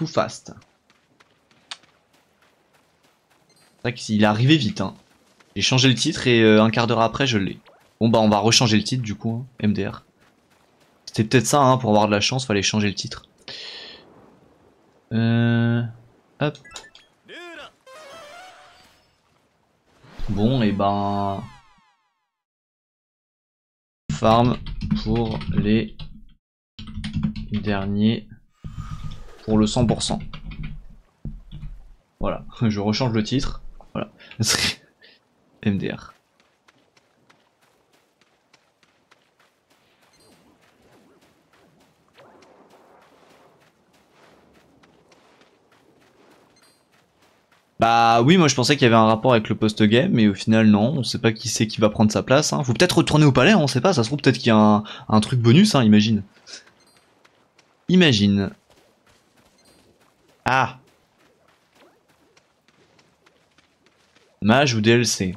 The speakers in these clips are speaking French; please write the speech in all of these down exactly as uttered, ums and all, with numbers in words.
too fast. C'est vrai qu'il est arrivé vite. Hein. J'ai changé le titre et euh, un quart d'heure après, je l'ai. Bon bah on va rechanger le titre du coup, hein, M D R. C'était peut-être ça, hein, pour avoir de la chance, fallait changer le titre. Euh... Hop. Bon et ben... Farm pour les derniers... Pour le cent pour cent. Voilà, je rechange le titre. Voilà. M D R. Bah oui, moi je pensais qu'il y avait un rapport avec le post-game, mais au final non, on sait pas qui c'est qui va prendre sa place. Hein. Faut peut-être retourner au palais, hein, on sait pas, ça se trouve peut-être qu'il y a un, un truc bonus, hein, imagine. Imagine. Ah. Mage ou D L C.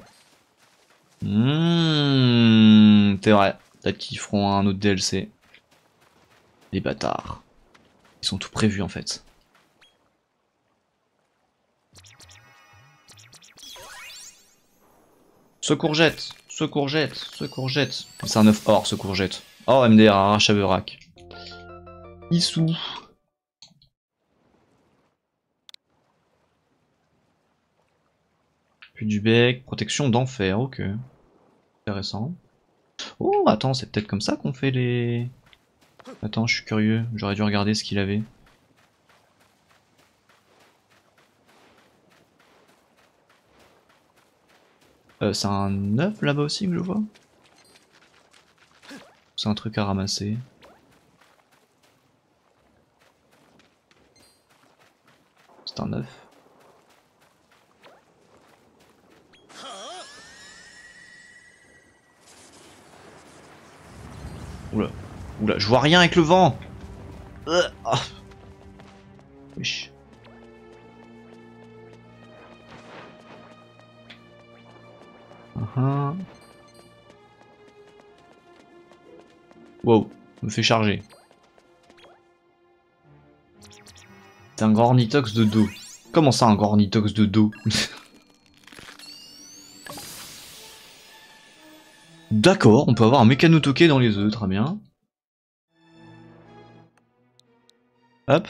Mmh, c'est vrai, peut-être qu'ils feront un autre D L C. Les bâtards. Ils sont tout prévus en fait. Ce courgette, ce courgette, ce courgette. C'est un œuf or, ce courgette. Oh, M D R, arrache à Verac. Issou. Puis du bec, protection d'enfer, ok. Intéressant. Oh, attends, c'est peut-être comme ça qu'on fait les... Attends, je suis curieux, j'aurais dû regarder ce qu'il avait. Euh, c'est un œuf là-bas aussi que je vois. C'est un truc à ramasser. C'est un œuf. Oula, oula, je vois rien avec le vent. Euh, oh. Wesh. Uh-huh. Wow, me fait charger. C'est un grand ornithox de dos. Comment ça, un grand ornithox de dos? D'accord, on peut avoir un mécanotoqué dans les œufs, très bien. Hop.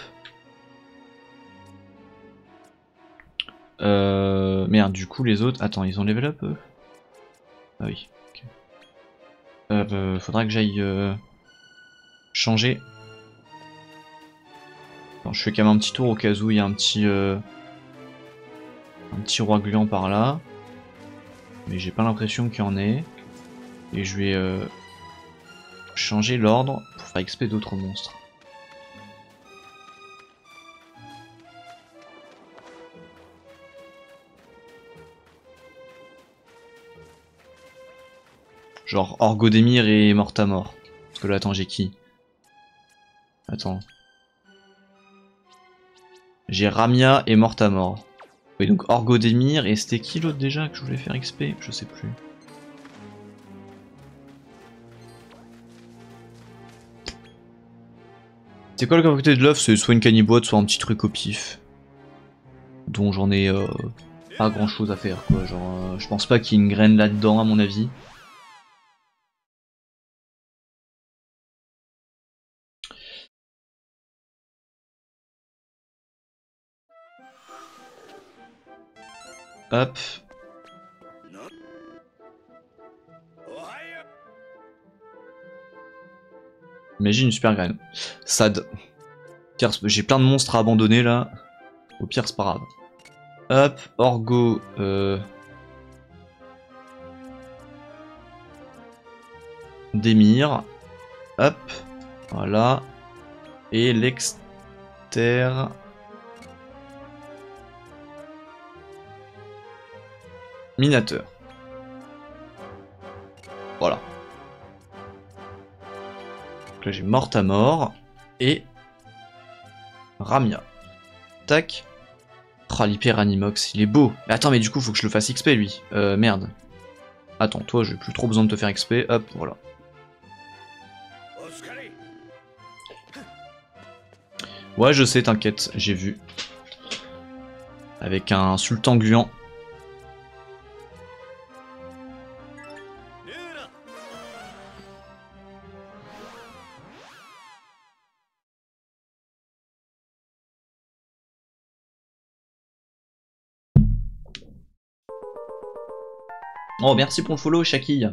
Euh... Merde, du coup les autres... Attends, ils ont level up eux? Ah oui, ok. Euh, euh, faudra que j'aille euh... changer. Attends, je fais quand même un petit tour au cas où il y a un petit... Euh... Un petit roi gluant par là. Mais j'ai pas l'impression qu'il y en ait. Et je vais euh, changer l'ordre pour faire X P d'autres monstres. Genre Orgodemir et Mortamor. Parce que là, attends, j'ai qui? Attends. J'ai Ramia et Mortamor. Oui, donc Orgodemir, et c'était qui l'autre déjà que je voulais faire X P? Je sais plus. C'est quoi le capacité de l'œuf? C'est soit une caniboîte, soit un petit truc au pif. Dont j'en ai euh, pas grand chose à faire, quoi. Genre, euh, je pense pas qu'il y ait une graine là-dedans, à mon avis. Hop. Imagine une super graine. Sad. J'ai plein de monstres à abandonner là. Au pire, c'est pas grave. Hop, Orgo. Euh... Démir. Hop. Voilà. Et l'exter. Minateur. Voilà. Donc là j'ai Mortamor et Ramia. Tac. Oh, l'hyper Animox, il est beau. Mais attends, mais du coup faut que je le fasse X P lui. Euh, merde. Attends, toi j'ai plus trop besoin de te faire X P. Hop, voilà. Ouais, je sais, t'inquiète, j'ai vu. Avec un sultan gluant. Oh, merci pour le follow, Shakille.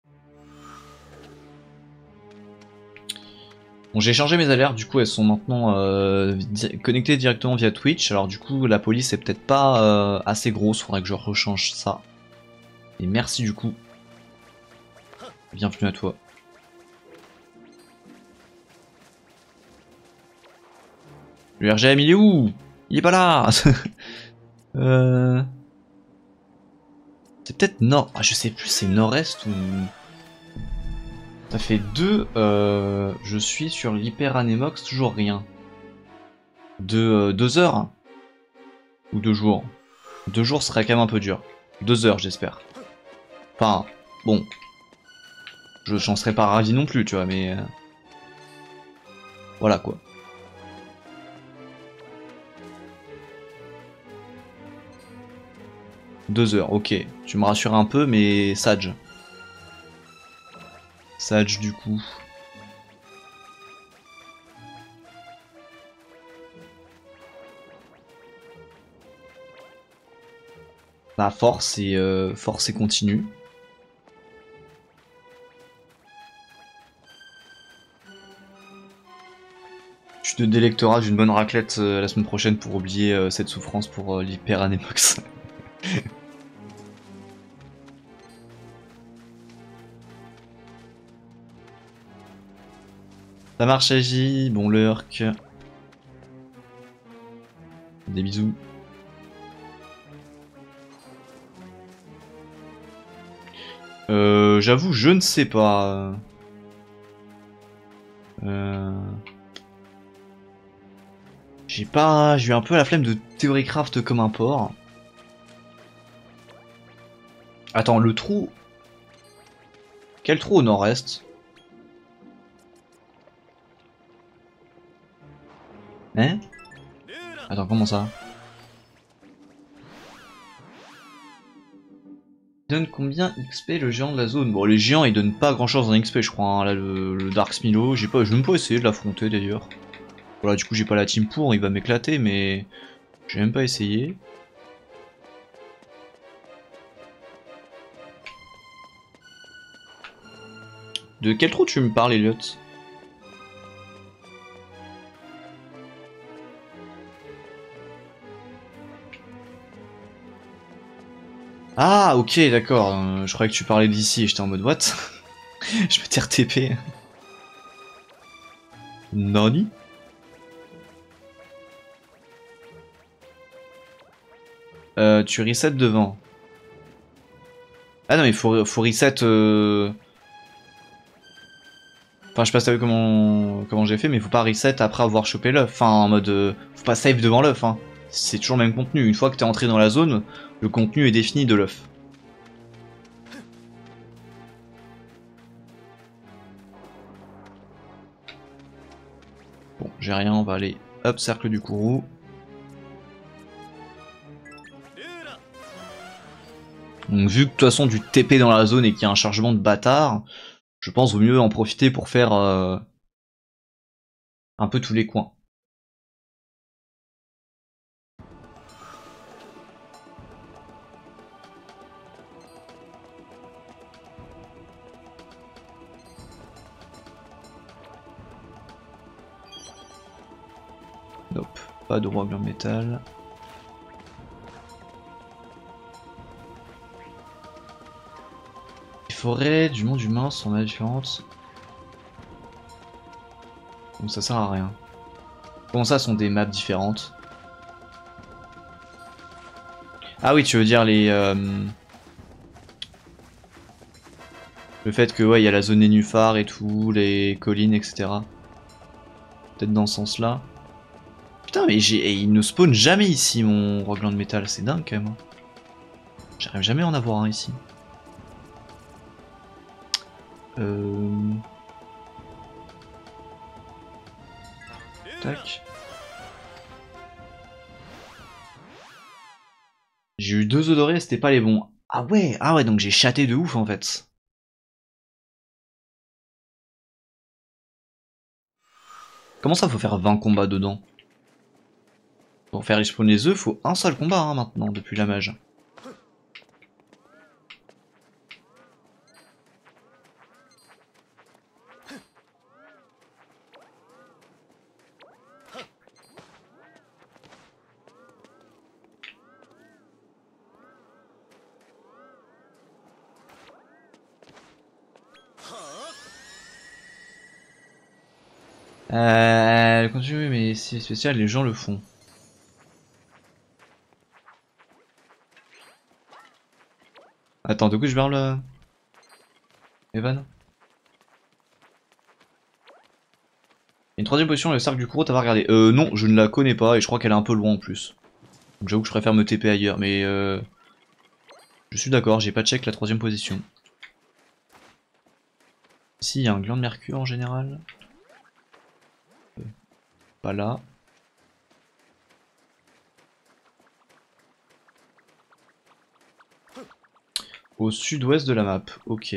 Bon, j'ai changé mes alertes, du coup elles sont maintenant euh, di connectées directement via Twitch. Alors du coup la police est peut-être pas euh, assez grosse, faudrait que je rechange ça. Et merci du coup. Bienvenue à toi. Le R G M il est où? Il est pas là. euh... C'est peut-être nord. Ah, je sais plus, c'est nord-est ou... Ça fait deux. Euh... Je suis sur l'hyper anémox, toujours rien. Deux, euh, deux heures? Ou deux jours? Deux jours serait quand même un peu dur. Deux heures j'espère. Enfin, bon. Je j'en serais pas ravi non plus, tu vois, mais... Euh... Voilà quoi. Deux heures, ok. Tu me rassures un peu, mais Sage. Sage du coup. Bah force et euh, force et continue. Tu te délecteras d'une bonne raclette euh, la semaine prochaine pour oublier euh, cette souffrance pour euh, l'hyperanémox. Ça marche Agi, bon lurk. Des bisous. Euh, j'avoue, je ne sais pas. Euh... J'ai pas... J'ai eu un peu la flemme de Theorycraft comme un porc. Attends, le trou... Quel trou au nord-est? Hein? Attends, comment ça? Il donne combien X P le géant de la zone? Bon, les géants ils donnent pas grand chose en X P, je crois. Hein. Là, le, le Dark Smilo, j'ai pas, j'ai même pas essayé de l'affronter d'ailleurs. Voilà, du coup, j'ai pas la team pour, il va m'éclater, mais j'ai même pas essayé. De quel trou tu me parles, Elliot? Ah, ok, d'accord. Euh, je croyais que tu parlais d'ici et j'étais en mode what? Je m'étais R T P. Nani? Euh, tu reset devant. Ah non, mais faut, faut reset. Euh... Enfin, je sais pas si t'as vu comment, comment j'ai fait, mais faut pas reset après avoir chopé l'œuf. Enfin, en mode. Euh... Faut pas save devant l'œuf, hein. C'est toujours le même contenu. Une fois que t'es entré dans la zone, le contenu est défini de l'œuf. Bon, j'ai rien, on va aller. Hop, cercle du courroux. Donc, vu que de toute façon du T P dans la zone et qu'il y a un chargement de bâtard, je pense vaut mieux en profiter pour faire euh, un peu tous les coins. Nope, pas de roi blanc métal. Les forêts du monde humain sont différentes. Donc ça sert à rien. Comment ça sont des maps différentes? Ah oui, tu veux dire les... Euh... Le fait que ouais, il y a la zone nénuphar et tout, les collines, et cetera. Peut-être dans ce sens-là. Putain, mais j'ai, il ne spawn jamais ici, mon Rogueland de métal, c'est dingue quand même. Hein. J'arrive jamais à en avoir un ici. Euh... Tac. J'ai eu deux œufs dorés, c'était pas les bons. Ah ouais, ah ouais, donc j'ai chaté de ouf en fait. Comment ça, faut faire vingt combats dedans? Pour faire respawn les œufs, faut un seul combat hein, maintenant, depuis la mage. Euh, continue, mais si c'est spécial, les gens le font. Attends, de quoi je parle, euh... Evan? Une troisième position, le cercle du Kourou, t'as pas regardé? Euh, non, je ne la connais pas et je crois qu'elle est un peu loin en plus. Donc j'avoue que je préfère me T P ailleurs, mais euh... je suis d'accord, j'ai pas check la troisième position. Ici, il y a un gland de mercure en général. Euh, pas là. Au sud-ouest de la map, ok.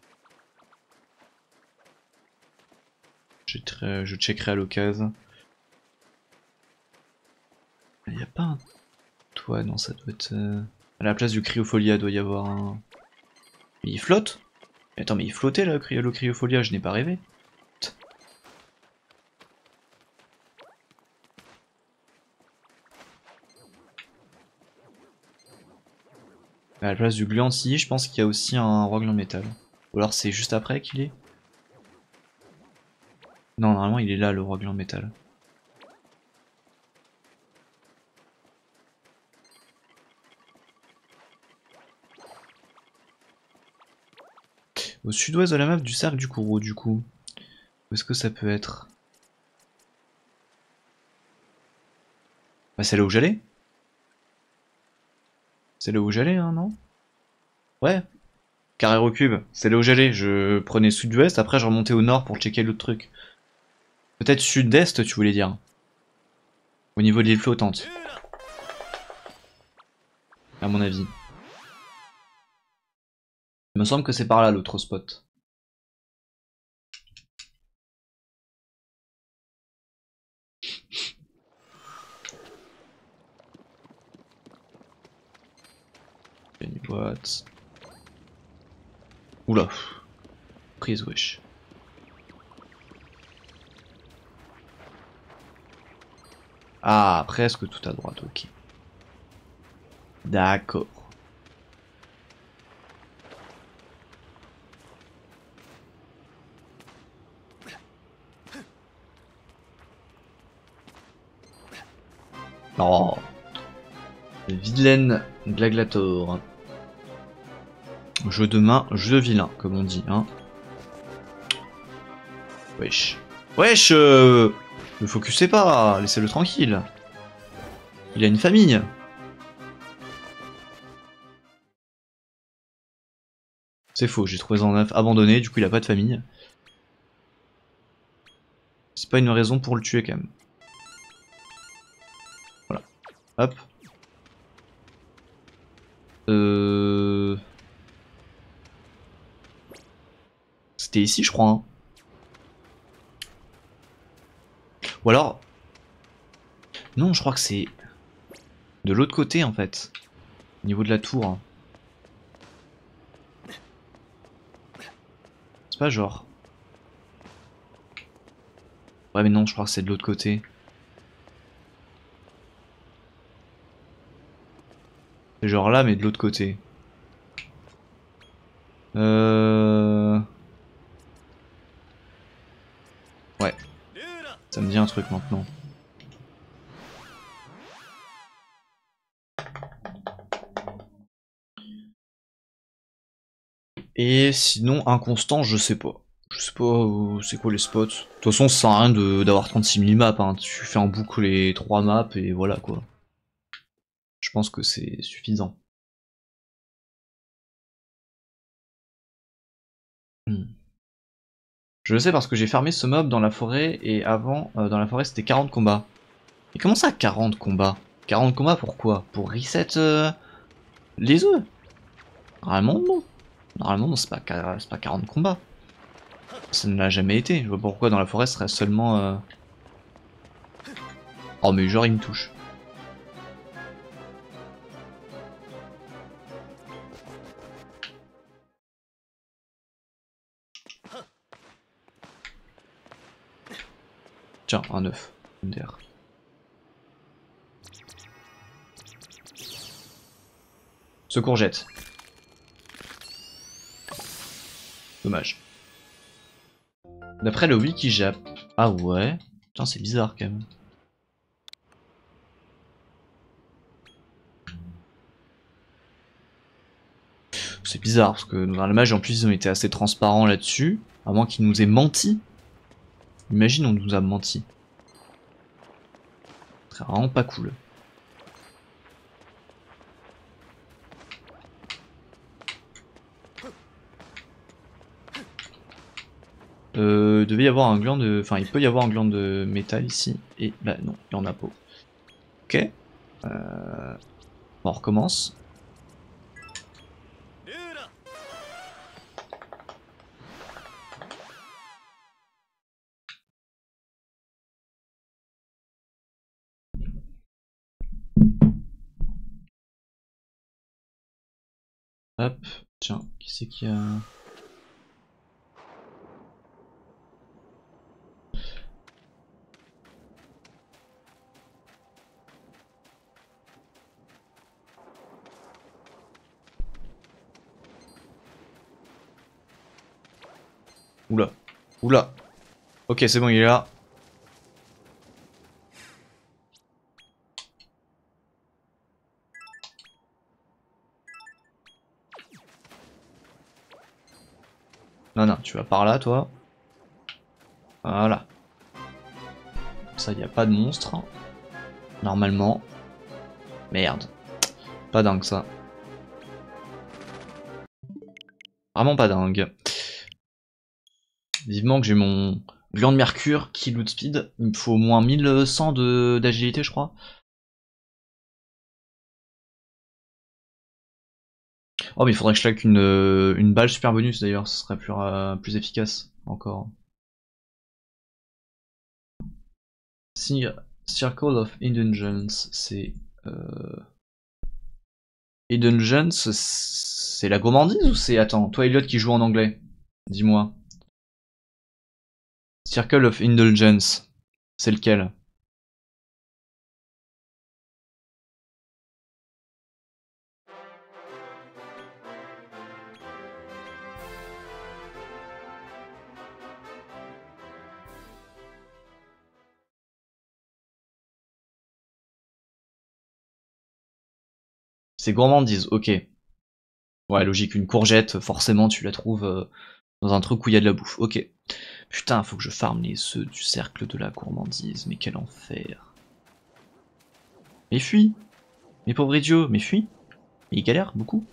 Je checkerai à l'occasion. Il n'y a pas un toit, non, ça doit être... Euh... À la place du Cryopholia, doit y avoir un... Mais il flotte? Attends, mais il flottait là, le Cryopholia, je n'ai pas rêvé. À la place du gluantillé, je pense qu'il y a aussi un roglan métal. Ou alors c'est juste après qu'il est? Non, normalement il est là, le roglan métal. Au sud-ouest de la map du cercle du Kourou, du coup. Où est-ce que ça peut être? Bah c'est là où j'allais. C'est là où j'allais, hein, non? Ouais. Carré au cube, c'est là où j'allais. Je prenais sud-ouest, après je remontais au nord pour checker l'autre truc. Peut-être sud-est, tu voulais dire. Au niveau de l'île flottante. À mon avis. Il me semble que c'est par là l'autre spot. Une boîte. Oula. Prise, wesh. Ah, presque tout à droite, ok. D'accord. Oh. Vilaine Glaglator. Jeu de main, jeu vilain, comme on dit, hein. Wesh. Wesh euh... Ne focusez pas, laissez-le tranquille. Il a une famille. C'est faux, j'ai trouvé Zanaf abandonné, du coup il a pas de famille. C'est pas une raison pour le tuer quand même. Voilà. Hop. Euh... C'était ici je crois. Hein. Ou alors... Non, je crois que c'est... de l'autre côté en fait. Au niveau de la tour. Hein. C'est pas genre... Ouais mais non, je crois que c'est de l'autre côté. C'est genre là mais de l'autre côté. Euh... Ouais. Ça me dit un truc maintenant. Et sinon, inconstant, je sais pas. Je sais pas euh, c'est quoi les spots. De toute façon, ça sert à rien d'avoir trente-six mille maps. Hein. Tu fais en boucle les trois maps et voilà quoi. Je pense que c'est suffisant. Hmm. Je le sais parce que j'ai fermé ce mob dans la forêt et avant, euh, dans la forêt, c'était quarante combats. Et comment ça, quarante combats? quarante combats pourquoi? Pour reset euh... Les œufs. Normalement non. Normalement non, c'est pas, pas quarante combats. Ça ne l'a jamais été. Je vois pas pourquoi dans la forêt ce serait seulement... Euh... Oh mais genre il me touche. Tiens, un œuf. D'air. Ce courgette. Dommage. D'après le Wikijap. Ah ouais. Putain, c'est bizarre quand même. C'est bizarre parce que dans la mage en plus ils ont été assez transparents là-dessus. À moins qu'ils nous aient menti. Imagine on nous a menti. C'est vraiment pas cool. Euh, devait y avoir un gland de... Enfin, il peut y avoir un gland de métal ici. Et bah non, il y en a pas. Ok. Euh... Bon, on recommence. Hop. Tiens, qui c'est qui a... Oula. Oula. Ok, c'est bon, il est là. Non, non, tu vas par là, toi. Voilà. Ça, y a pas de monstre. Normalement. Merde. Pas dingue, ça. Vraiment pas dingue. Vivement que j'ai mon gland de mercure qui loot speed. Il me faut au moins mille cent d'agilité, je crois. Oh, mais il faudrait que je claque une, euh, une balle super bonus d'ailleurs, ce serait plus, euh, plus efficace encore. Circle of Indulgence, c'est. Euh... Indulgence, c'est la gourmandise ou c'est. Attends, toi Elliot qui joue en anglais, dis-moi. Circle of Indulgence, c'est lequel? C'est gourmandise, ok. Ouais, logique, une courgette, forcément tu la trouves euh, dans un truc où il y a de la bouffe, ok. Putain, faut que je farme les œufs du cercle de la gourmandise, mais quel enfer. Mais fuis. Mais pauvre idiot, mais fuis. Il galère beaucoup.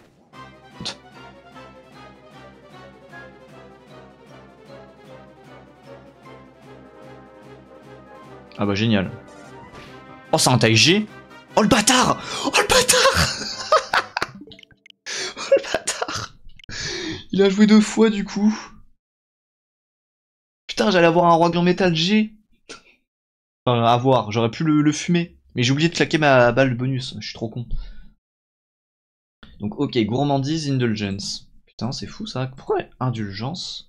Ah bah génial. Oh, c'est un taille G. Oh le bâtard. Oh le bâtard. Oh le bâtard. Il a joué deux fois du coup. Putain, j'allais avoir un roi grand métal G. Enfin, à voir, j'aurais pu le, le fumer. Mais j'ai oublié de claquer ma balle de bonus, je suis trop con. Donc ok, gourmandise, indulgence. Putain, c'est fou ça. Pourquoi indulgence?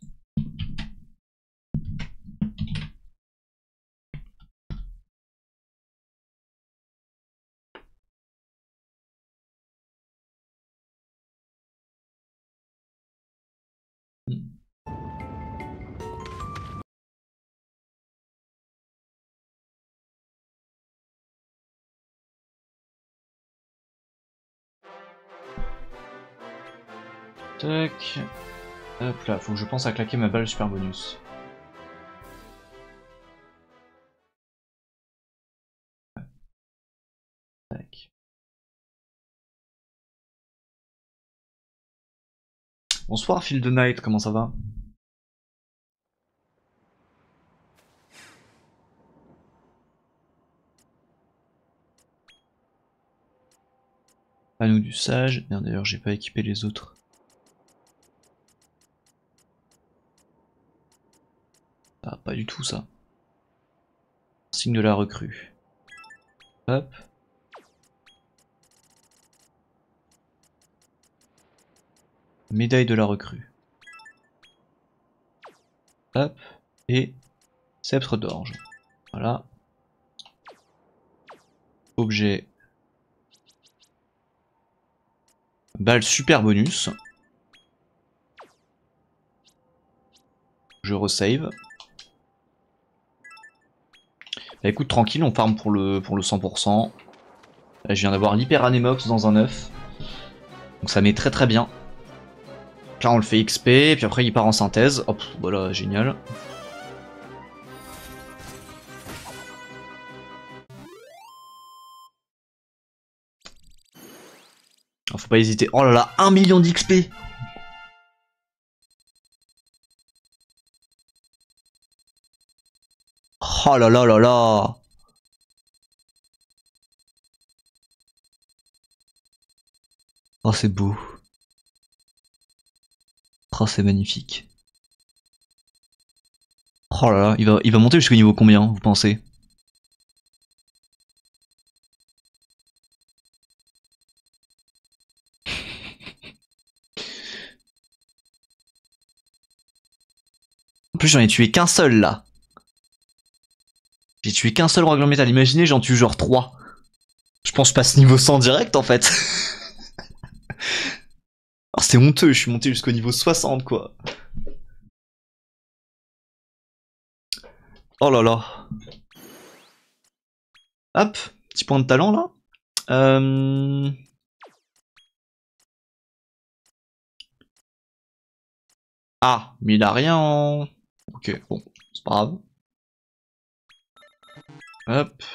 Tac. Hop là, faut que je pense à claquer ma balle super bonus. Tac. Bonsoir Phil de Night, comment ça va? Anneau du sage. Merde, d'ailleurs, j'ai pas équipé les autres. Ah, pas du tout ça. Signe de la recrue. Hop. Médaille de la recrue. Hop. Et sceptre d'orge. Voilà. Objet. Balle super bonus. Je resave. Bah écoute, tranquille, on farm pour le, pour le cent pour cent. Là, je viens d'avoir l'hyper anémox dans un œuf. Donc ça met très très bien. Là on le fait X P, et puis après il part en synthèse. Hop, voilà, génial. Oh, faut pas hésiter. Oh là là, un million d'X P. Oh là là là là. Oh c'est beau. Oh c'est magnifique. Oh là là, il va, il va monter jusqu'au niveau combien, vous pensez? En plus j'en ai tué qu'un seul là. J'ai tué qu'un seul règle métal, imaginez j'en tue genre trois. Je pense que je passe niveau cent direct en fait. Alors c'est honteux, je suis monté jusqu'au niveau soixante quoi. Oh là là. Hop, petit point de talent là. Euh... Ah, mais il a rien en... Ok, bon, c'est pas grave. Hop.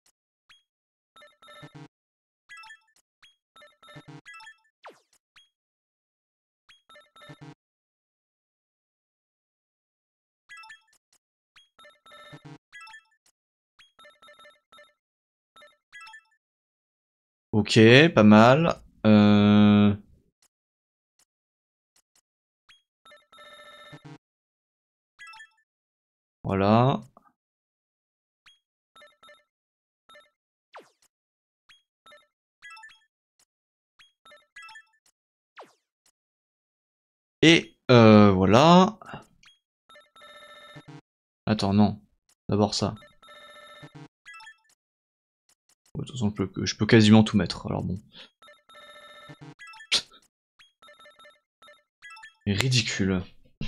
Ok, pas mal. Euh... Voilà. Et euh, voilà. Attends, non. D'abord ça. De toute façon, je peux, je peux quasiment tout mettre, alors bon. Ridicule.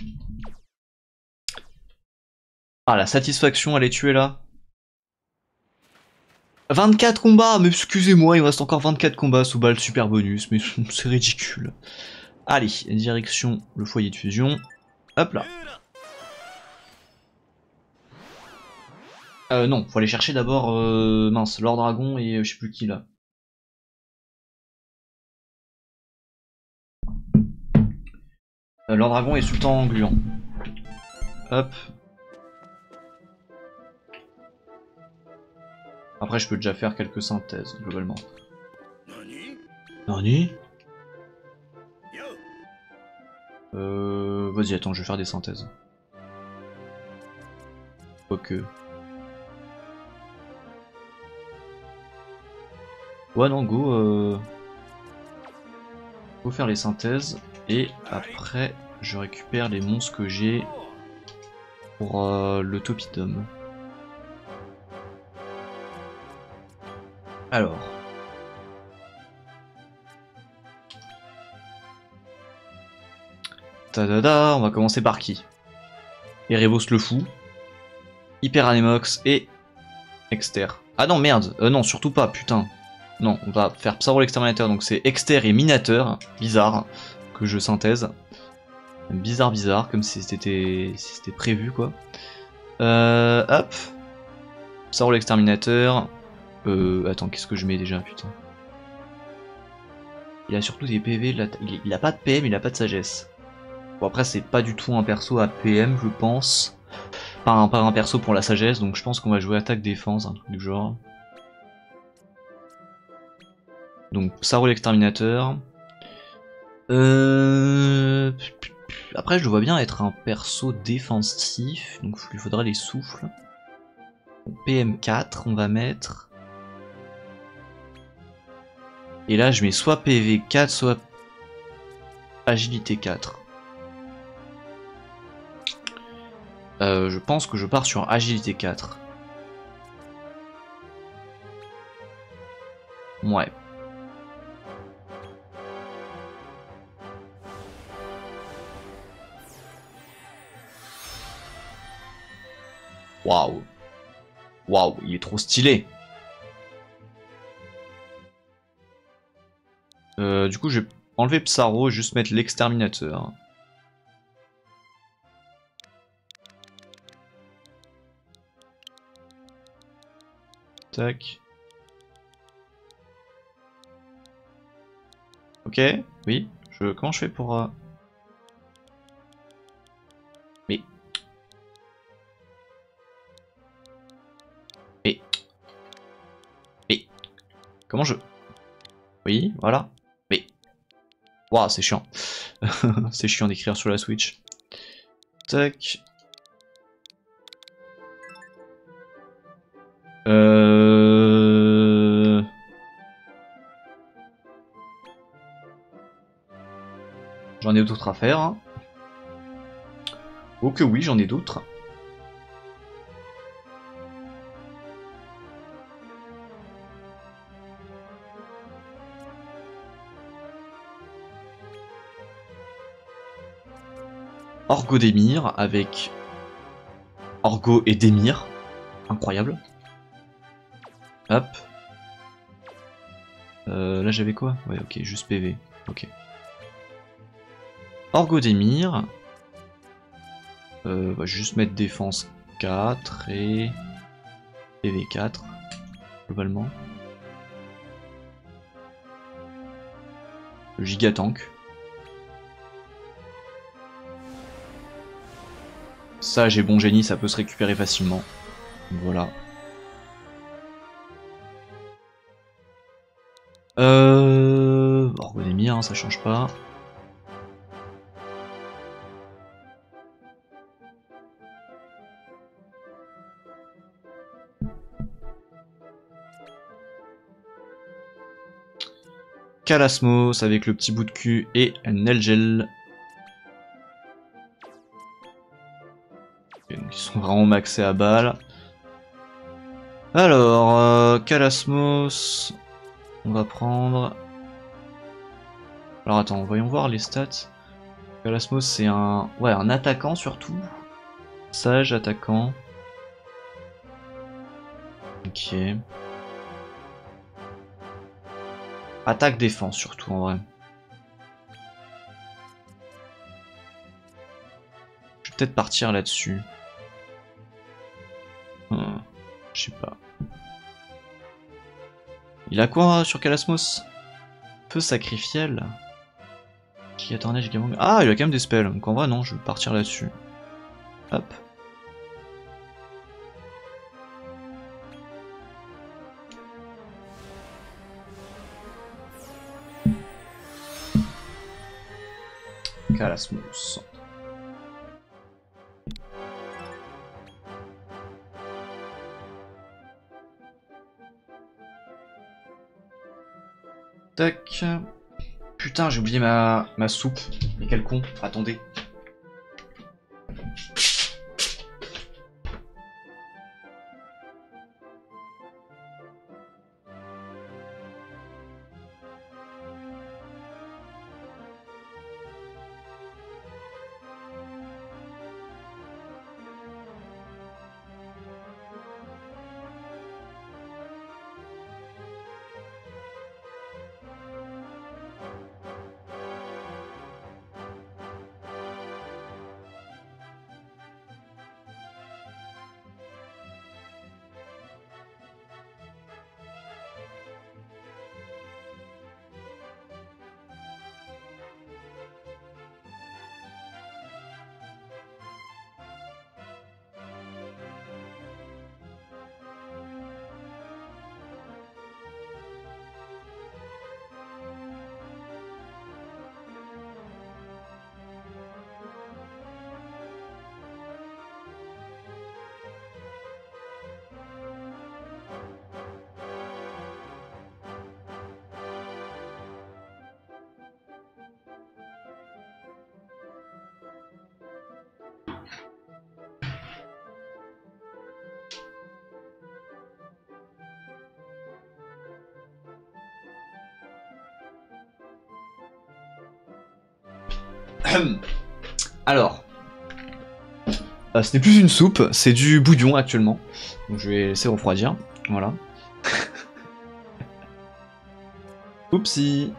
Ah, la satisfaction à les tuer là. vingt-quatre combats, mais excusez-moi, il me reste encore vingt-quatre combats sous balle super bonus, mais c'est ridicule. Allez, direction le foyer de fusion. Hop là. Euh, non, faut aller chercher d'abord, euh, mince, Lord Dragon et euh, je sais plus qui là. Euh, Lord Dragon et Sultan Gluant. Hop. Après, je peux déjà faire quelques synthèses, globalement. Nani? Euh... Vas-y, attends, je vais faire des synthèses. Quoique... Ouais, non, go... Euh... Go faire les synthèses, et après, je récupère les monstres que j'ai pour euh, le Topidum. Alors... Tadada, on va commencer par qui? Erebos le fou, Hyper Anémox et Exter. Ah non, merde, euh, non, surtout pas, putain. Non, on va faire Psarol l'exterminateur, donc c'est Exter et Minateur, bizarre, que je synthèse. Bizarre, bizarre, comme si c'était si c'était prévu, quoi. Euh, hop. Psarol l'exterminateur. Euh, attends, qu'est-ce que je mets déjà, putain. Il a surtout des P V, il a, il a pas de P M, il a pas de sagesse. Bon, après, c'est pas du tout un perso à P M, je pense. Pas un, pas un perso pour la sagesse, donc je pense qu'on va jouer attaque-défense, un truc du genre. Donc Psaro l'exterminateur. Euh... Après je le vois bien être un perso défensif, donc il lui faudra les souffles. P M quatre on va mettre. Et là je mets soit P V quatre, soit agilité quatre. Euh, je pense que je pars sur agilité quatre. Ouais. Waouh. Waouh, il est trop stylé. Euh, du coup, je vais enlever Psaro et juste mettre l'exterminateur. Tac. Ok, oui. Je... Comment je fais pour... Euh... Mais... Mais... Mais... Comment je... Oui, voilà. Mais... Waouh, c'est chiant. C'est chiant d'écrire sur la Switch. Tac. Euh... J'en ai d'autres à faire. Hein. Oh que oui, j'en ai d'autres. Orgo d'Emir avec Orgo et Demir. Incroyable. Hop. Euh, là j'avais quoi? Ouais ok, juste P V. Ok. Orgo d'Emir. Euh, on va juste mettre défense quatre et P V quatre. Globalement. Le gigatank. Ça j'ai bon génie, ça peut se récupérer facilement. Voilà. Euh... Orgo d'Emir, hein, ça change pas. Kalasmos avec le petit bout de cul et Nelgel. Ils sont vraiment maxés à balles. Alors, euh, Kalasmos, on va prendre... Alors attends, voyons voir les stats. Kalasmos c'est un... Ouais, un attaquant surtout. Sage, attaquant. Ok. Attaque-défense surtout en vrai. Je vais peut-être partir là-dessus. Hmm, je sais pas. Il a quoi sur Kalasmos? Feu sacrificiel. Qui attendait Gigamong. Ah, il a quand même des spells. Donc en vrai, non, je vais partir là-dessus. Hop. Kalasmos. Tac. Putain, j'ai oublié ma, ma soupe. Mais quel con. Attendez. Alors, euh, ce n'est plus une soupe, c'est du bouillon actuellement. Donc je vais laisser refroidir. Voilà. Oupsie.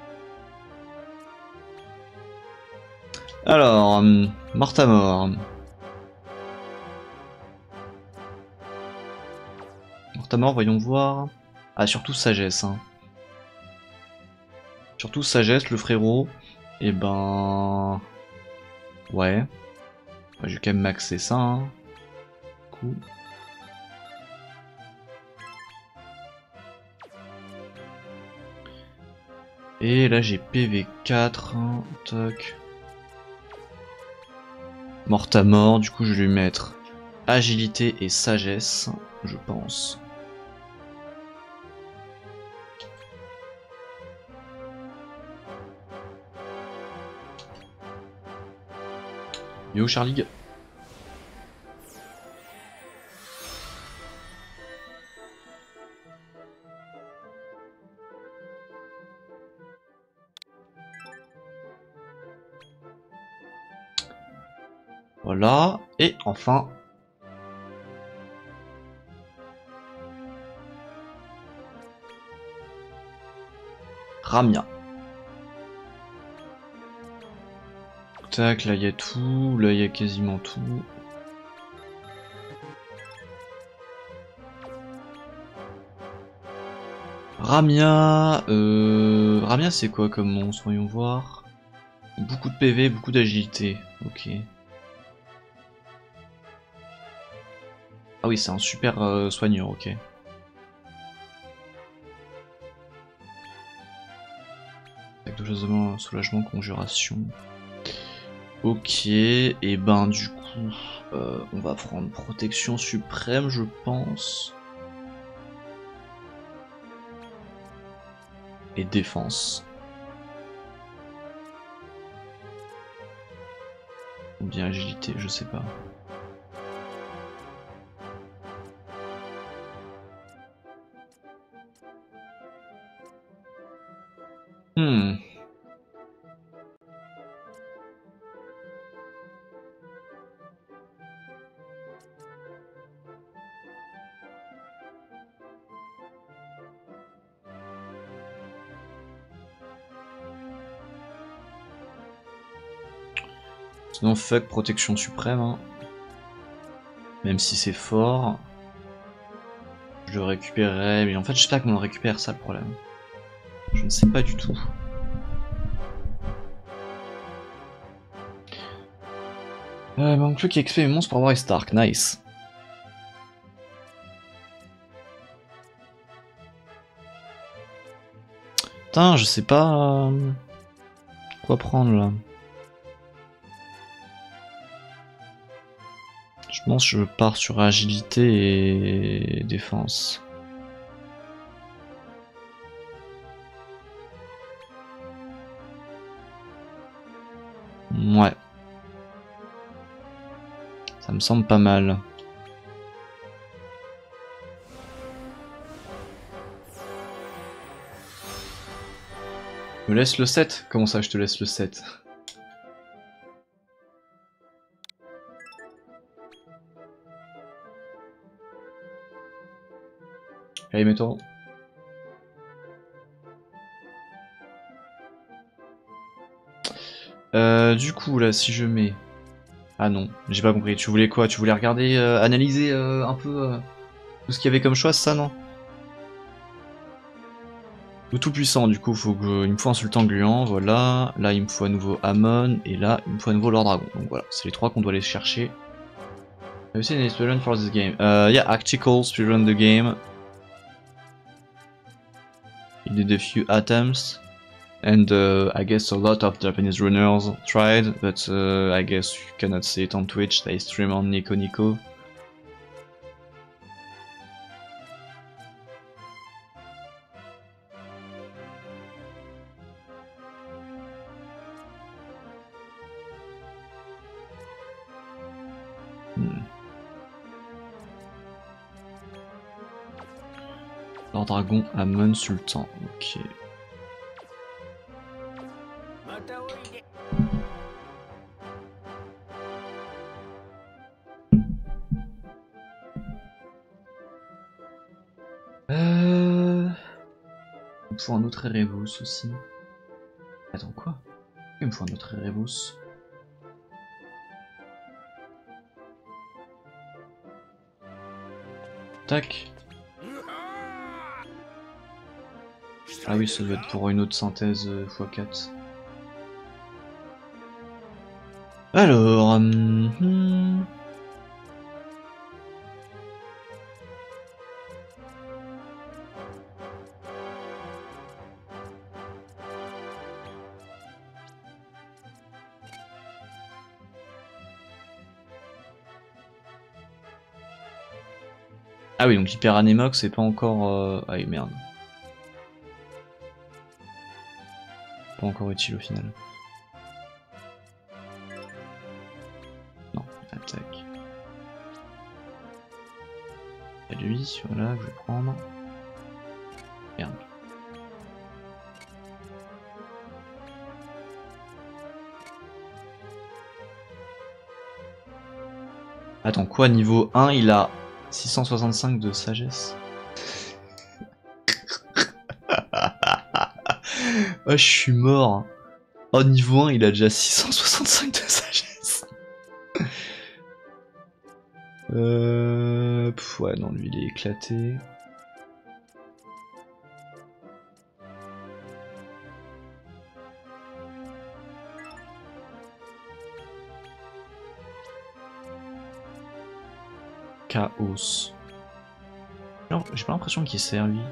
Alors, euh, Mortamor. Mortamor, voyons voir. Ah, surtout sagesse. Hein. Surtout sagesse, le frérot. Et ben... Ouais. Ouais, je vais quand même maxer ça. Hein. Cool. Et là j'ai P V quatre. Hein. Toc. Mortamor, du coup je vais lui mettre agilité et sagesse, je pense. Yo Charlie. Voilà, et enfin... Ramia. Tac, là il y a tout, là il y a quasiment tout. Ramia... Euh... Ramia c'est quoi comme monstre, voyons voir. Beaucoup de P V, beaucoup d'agilité, ok. Ah oui, c'est un super euh, soigneur, ok. Avec de soulagement, soulagement, conjuration. Ok, et ben du coup, euh, on va prendre protection suprême, je pense. Et défense. Ou bien agilité, je sais pas. Hmm. Sinon fuck protection suprême, hein. Même si c'est fort. Je le récupérerai, mais en fait je sais pas comment on le récupère, ça le problème. Je ne sais pas du tout. Euh, manque plus qui X P et monstre pour avoir Stark, nice. Putain, je sais pas... Euh... quoi prendre là. Je pense que je pars sur agilité et défense. Ouais. Ça me semble pas mal. Me laisse le sept? Comment ça je te laisse le sept? Allez, mets-toi. Euh, du coup, là, si je mets... Ah non, j'ai pas compris. Tu voulais quoi? Tu voulais regarder, euh, analyser euh, un peu euh, tout ce qu'il y avait comme choix, ça, non? Le tout puissant, du coup, faut que... il me faut un sultan gluant, voilà. Là, il me faut à nouveau Amon, et là, il me faut à nouveau Lord Dragon. Donc voilà, c'est les trois qu'on doit aller chercher. Have you seen any speedrun for this game? Uh, yeah, Arctical speedrun the game. He did a few attempts, and uh, I guess a lot of Japanese runners tried, but uh, I guess you cannot see it on Twitch, they stream on Nico Nico. Hmm. Lord Dragon, Amon, Sultan, ok. Euh... Il me faut un autre Erebus aussi. Attends, quoi? Il me faut un autre Erebus. Tac. Ah oui, ça doit être pour une autre synthèse euh, fois quatre. Alors... Hum, hum. Ah oui, donc Hyper Anemox c'est pas encore... Euh... Ah oui, merde. Pas encore utile au final. Non, attaque. Et lui, voilà, je vais prendre. Merde. Attends, quoi, niveau un, il a six cent soixante-cinq de sagesse? Oh, je suis mort. Oh, niveau un, il a déjà six cent soixante-cinq de sagesse. euh... Pff, ouais, non, lui, il est éclaté. Chaos. Non, j'ai pas l'impression qu'il sert, lui.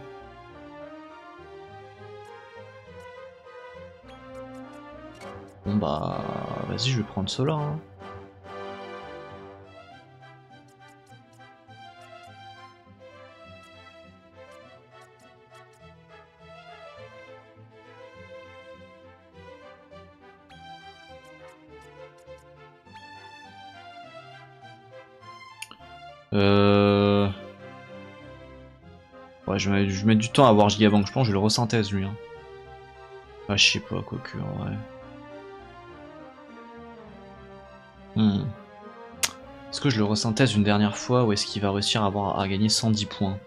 Bon bah... Vas-y, je vais prendre cela. Hein. Euh... Ouais, je vais, je vais mettre du temps à avoir Gigabank, je pense que je le resynthèse lui. Hein. Ah, je sais pas, quoi que, en vrai. Hmm. Est-ce que je le resynthèse une dernière fois ou est-ce qu'il va réussir à, avoir, à gagner cent dix points?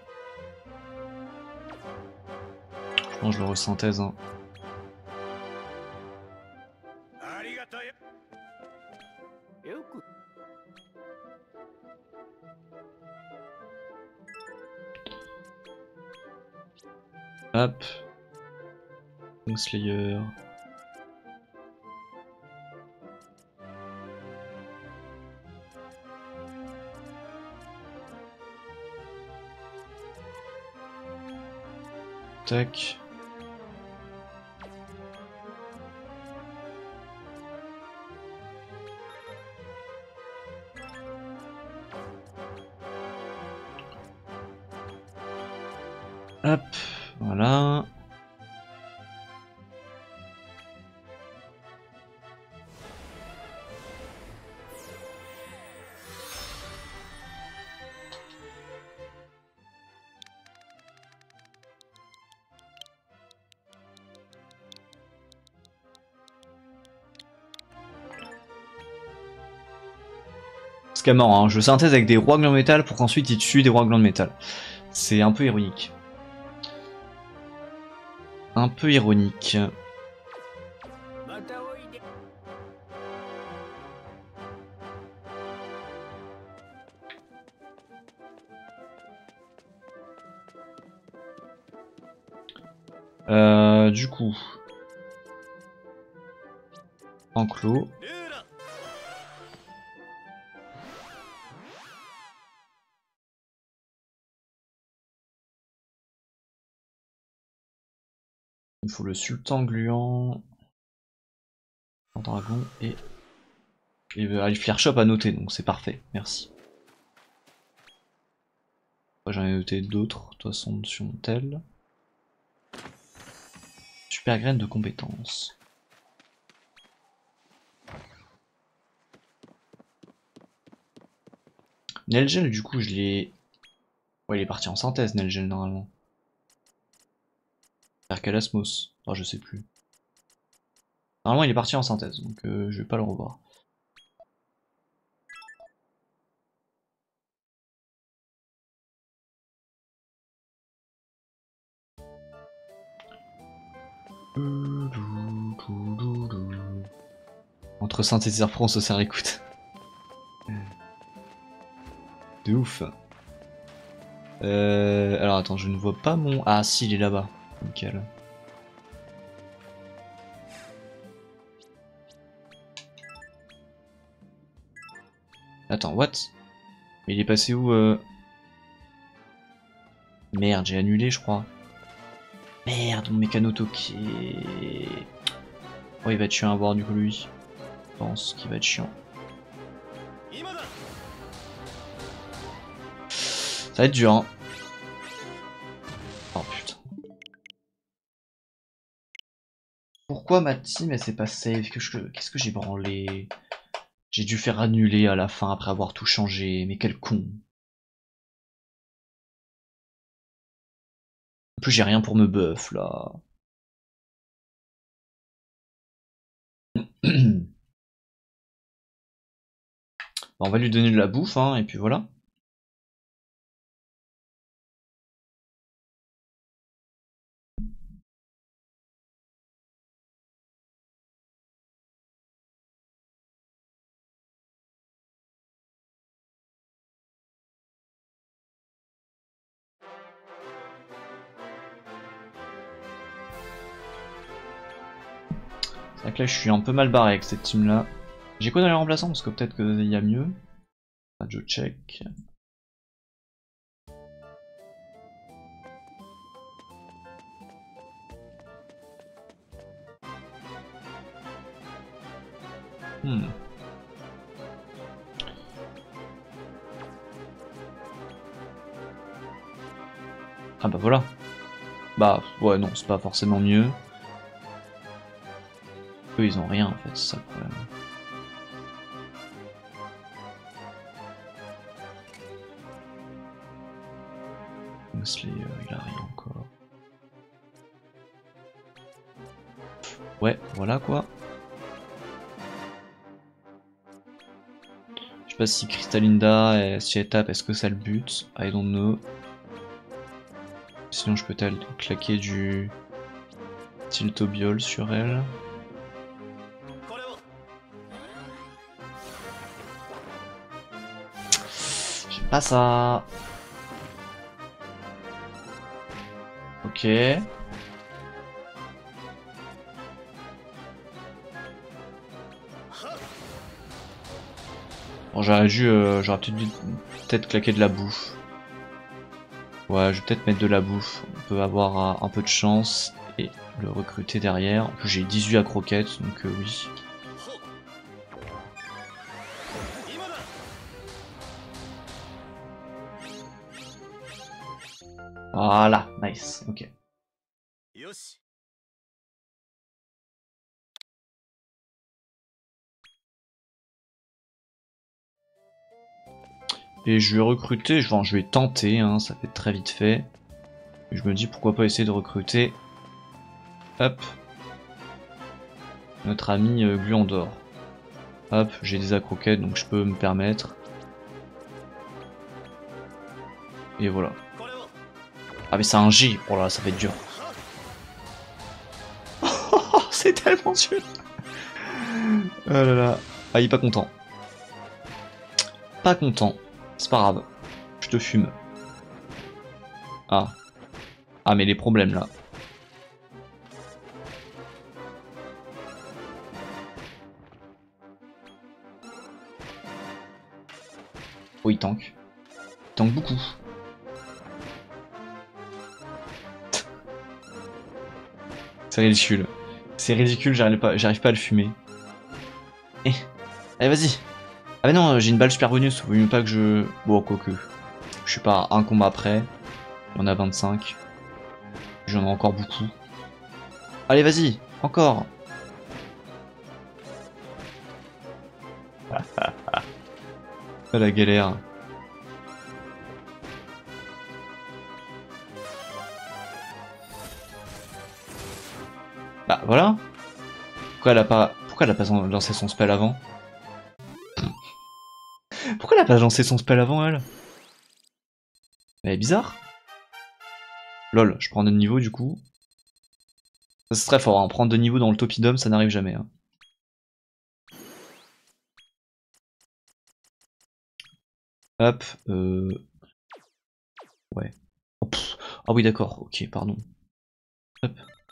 Je pense que je le resynthèse. Hein. Hop. Slayer. Tac. Hop, voilà. C'est marrant, hein. Je synthèse avec des rois glands de métal pour qu'ensuite il tue des rois glands de métal. C'est un peu ironique. Un peu ironique. Euh, du coup... Enclos. Il faut le sultan gluant, un dragon et, et le flare shop à noter, donc c'est parfait, merci. J'en ai noté d'autres, de toute façon sur tel. Super graine de compétences. Nelgel, du coup, je l'ai. Ouais, il est parti en synthèse, Nelgel, normalement. Percalasmos. Oh, je sais plus. Normalement, il est parti en synthèse, donc euh, je vais pas le revoir. Entre synthétiseur pro, on se sert l'écoute. De ouf. Euh, alors attends, je ne vois pas mon... Ah si, il est là-bas. Nickel. Attends, what? Mais il est passé où euh... Merde, j'ai annulé, je crois. Merde, mon mécano toqué. Oh, il va être chiant à voir du coup, lui. Je pense qu'il va être chiant. Ça va être dur, hein. Oh putain. Pourquoi ma team elle s'est pas save? Qu'est-ce que j'ai branlé? J'ai dû faire annuler à la fin après avoir tout changé. Mais quel con. En plus j'ai rien pour me buff là. Bon, on va lui donner de la bouffe, hein, et puis voilà. C'est vrai que là je suis un peu mal barré avec cette team là. J'ai quoi dans les remplaçants parce que peut-être qu'il y a mieux. Radio check. Hmm. Ah bah voilà. Bah ouais non, c'est pas forcément mieux. Eux ils ont rien en fait, c'est ça le problème. Slayer, il a rien encore. Ouais, voilà quoi. Je sais pas si Cristallinda, si elle tape, est-ce que ça le bute? I don't know. Sinon je peux peut-être claquer du Tiltobiol sur elle. J'ai pas ça. Ok. Bon, j'aurais dû, euh, j'aurais peut-être dû peut-être claquer de la bouffe. Ouais, je vais peut-être mettre de la bouffe. On peut avoir uh, un peu de chance et le recruter derrière. En plus, j'ai dix-huit à croquettes, donc euh, oui. Voilà, nice, ok. Et je vais recruter, enfin, je vais tenter, hein, ça fait très vite fait. Et je me dis pourquoi pas essayer de recruter. Hop. Notre ami euh, Gluandor. Hop, j'ai des accroquettes donc je peux me permettre. Et voilà. Ah mais c'est un G, oh là ça va être dur. C'est tellement dur. Oh là là. Ah il est pas content. Pas content. C'est pas grave. Je te fume. Ah. Ah mais les problèmes là. Oh il tank. Il tank beaucoup. C'est ridicule. C'est ridicule, j'arrive pas, j'arrive pas à le fumer. Eh. Allez vas-y. Ah mais non, j'ai une balle super bonus, faut mieux pas que je... Bon, quoique. Je suis pas à un combat près. On a vingt-cinq. J'en ai encore beaucoup. Allez, vas-y, encore. Ah la galère. Bah voilà. Pourquoi elle a pas... Pourquoi elle a pas lancé son spell avant? Pourquoi elle a pas lancé son spell avant, elle? Elle est bizarre. Lol, je prends un niveau du coup. Ça c'est très fort, hein. Prendre deux niveaux dans le Topidum, ça n'arrive jamais. Hein. Hop, euh... ouais. Oh, pff. Ah oui d'accord, ok, pardon. Hop.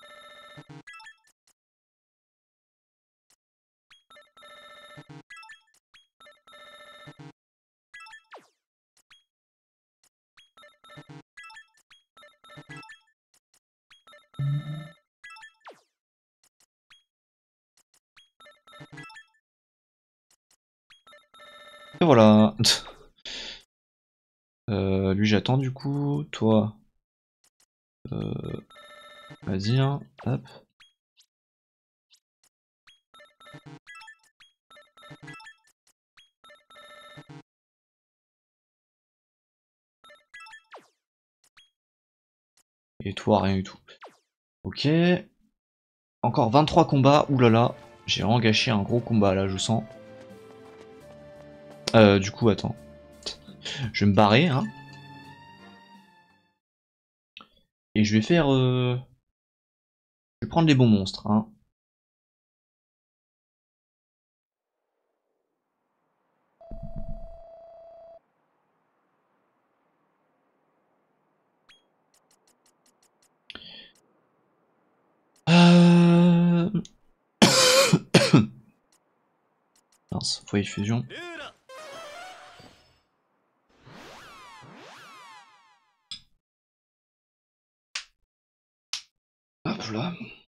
Et voilà. euh, lui j'attends du coup, toi... Euh... Vas-y, hein. Hop. Et toi, rien du tout. Ok. Encore vingt-trois combats. Ouh là là. J'ai vraiment gâché un gros combat là, je sens. Euh, du coup, attends. Je vais me barrer, hein. Et je vais faire... Euh... Je vais prendre les bons monstres, hein. Euh... Mince, foyer fusion. Hop là.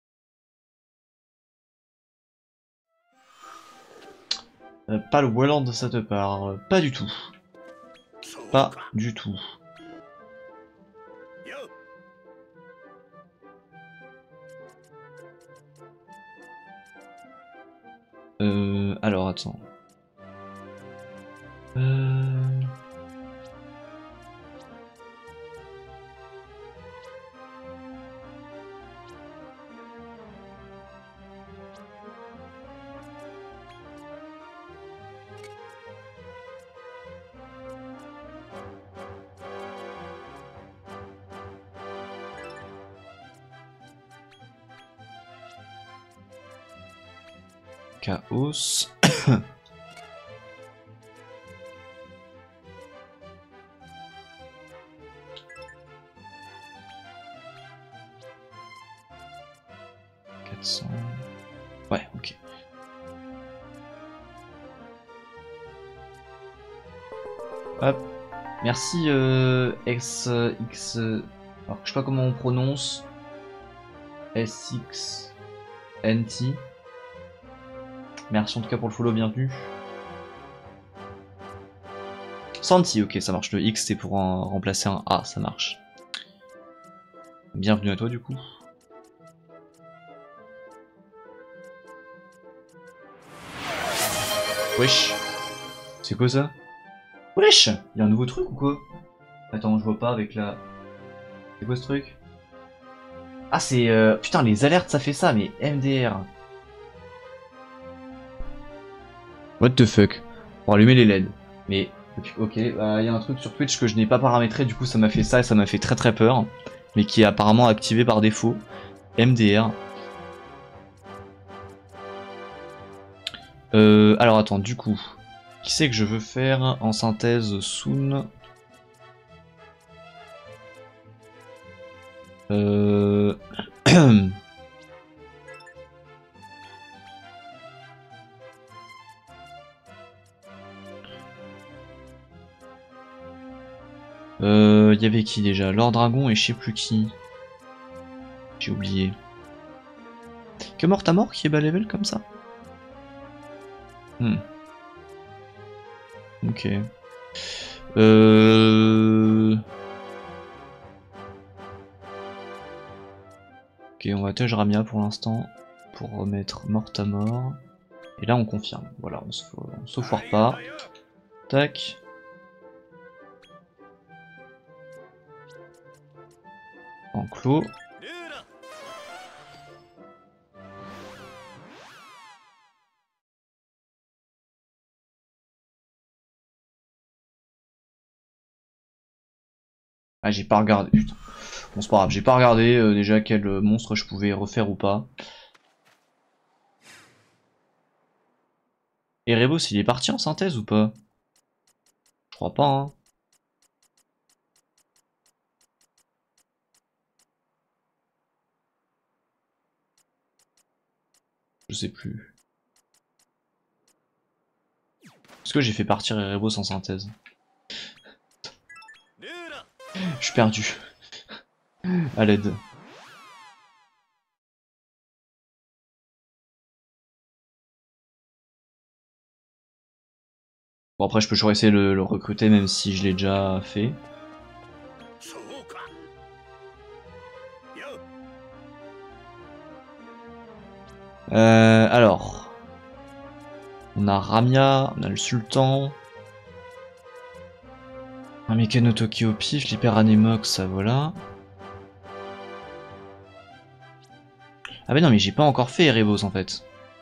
Euh, pas le Welland, ça te parle. Pas du tout. Pas du tout. Euh... Alors, attends. Euh... Chaos. quatre cents. Ouais, ok. Hop. Merci euh, X, X... Alors, je sais pas comment on prononce. S X N T. Merci en tout cas pour le follow, bienvenue. Santi, ok, ça marche. Le X c'est pour en remplacer un A, ça marche. Bienvenue à toi du coup. Wesh. C'est quoi ça? Wesh. Y'a un nouveau truc ou quoi? Attends, je vois pas avec la... C'est quoi ce truc? Ah c'est... Euh... Putain, les alertes ça fait ça, mais M D R. What the fuck? Pour allumer les L E D. Mais... Ok, bah, y a un truc sur Twitch que je n'ai pas paramétré, du coup ça m'a fait ça et ça m'a fait très très peur. Mais qui est apparemment activé par défaut. M D R. Euh, alors attends, du coup, qui c'est que je veux faire en synthèse soon? Euh... euh, y avait qui déjà? Lord Dragon et je sais plus qui. J'ai oublié. Que mort à mort qui est bas level comme ça? Hmm. Ok. Euh... Ok, on va touch Ramia pour l'instant. Pour remettre mort à mort. Et là on confirme. Voilà, on se, on se foire pas. Tac. Enclos. Ah, j'ai pas regardé, putain. Bon, c'est pas grave, j'ai pas regardé euh, déjà quel monstre je pouvais refaire ou pas. Erebos, il est parti en synthèse ou pas? Je crois pas, hein. Je sais plus. Est-ce que j'ai fait partir Erebos en synthèse? Je suis perdu. À l'aide. Bon, après, je peux toujours essayer de le, le recruter, même si je l'ai déjà fait. Euh, alors. On a Ramia, on a le Sultan. Un Mécano Toki au pif, l'Hyper Anemox, ça voilà. Ah mais non, mais j'ai pas encore fait Erebos en fait.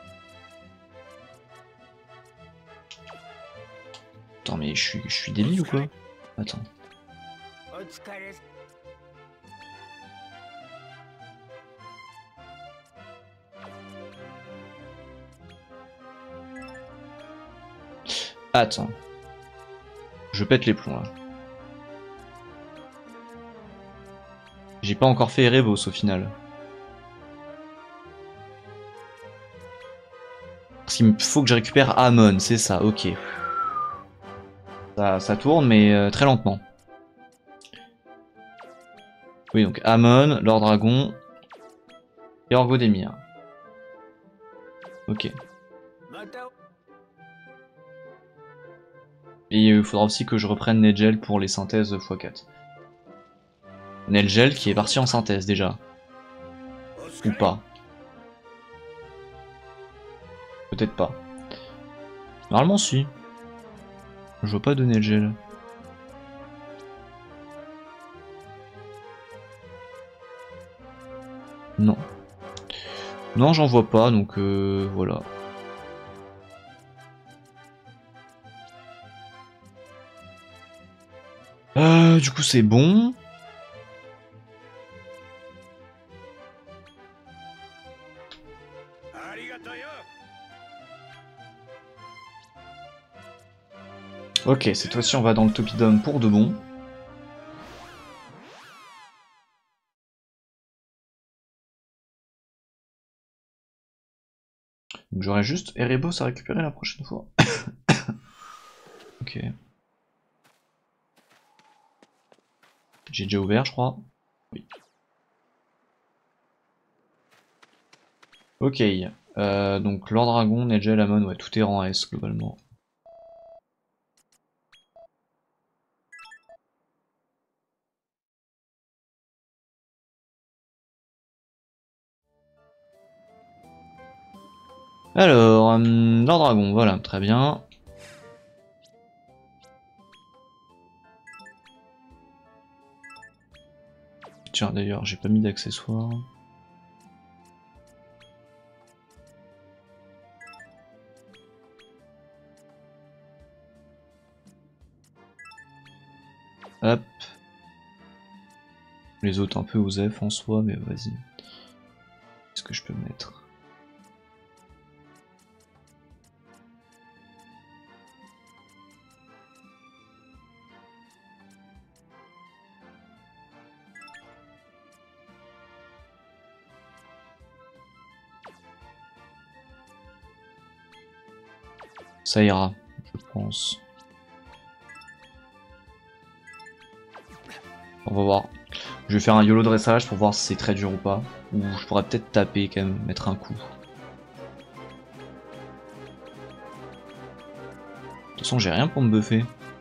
Attends, mais je suis, je suis débile ou quoi? Attends. Attends. Je pète les plombs là. J'ai pas encore fait Erebos au final. Parce qu'il me faut que je récupère Amon, c'est ça, ok. Ça, ça tourne, mais euh, très lentement. Oui, donc Amon, Lord Dragon et Orgodemir. Ok. Et il faudra aussi que je reprenne Negel pour les synthèses fois quatre. Negel qui est parti en synthèse déjà. Ou pas. Peut-être pas. Normalement si. Je vois pas de Negel. Non. Non, j'en vois pas, donc euh, voilà. Euh, du coup c'est bon. Ok, cette fois-ci on va dans le Topidum pour de bon. Donc j'aurai juste Erebos à récupérer la prochaine fois. Ok. J'ai déjà ouvert, je crois. Oui. Ok. Euh, donc Lord Dragon, Negel, Amon, ouais, tout est rang S globalement. Alors, euh, Lord Dragon, voilà, très bien. Tiens, d'ailleurs, j'ai pas mis d'accessoires. Hop. Les autres un peu aux F en soi, mais vas-y. Qu'est-ce que je peux mettre? Ça ira, je pense. On va voir. Je vais faire un YOLO dressage pour voir si c'est très dur ou pas. Ou je pourrais peut-être taper quand même, mettre un coup. De toute façon, j'ai rien pour me buffer.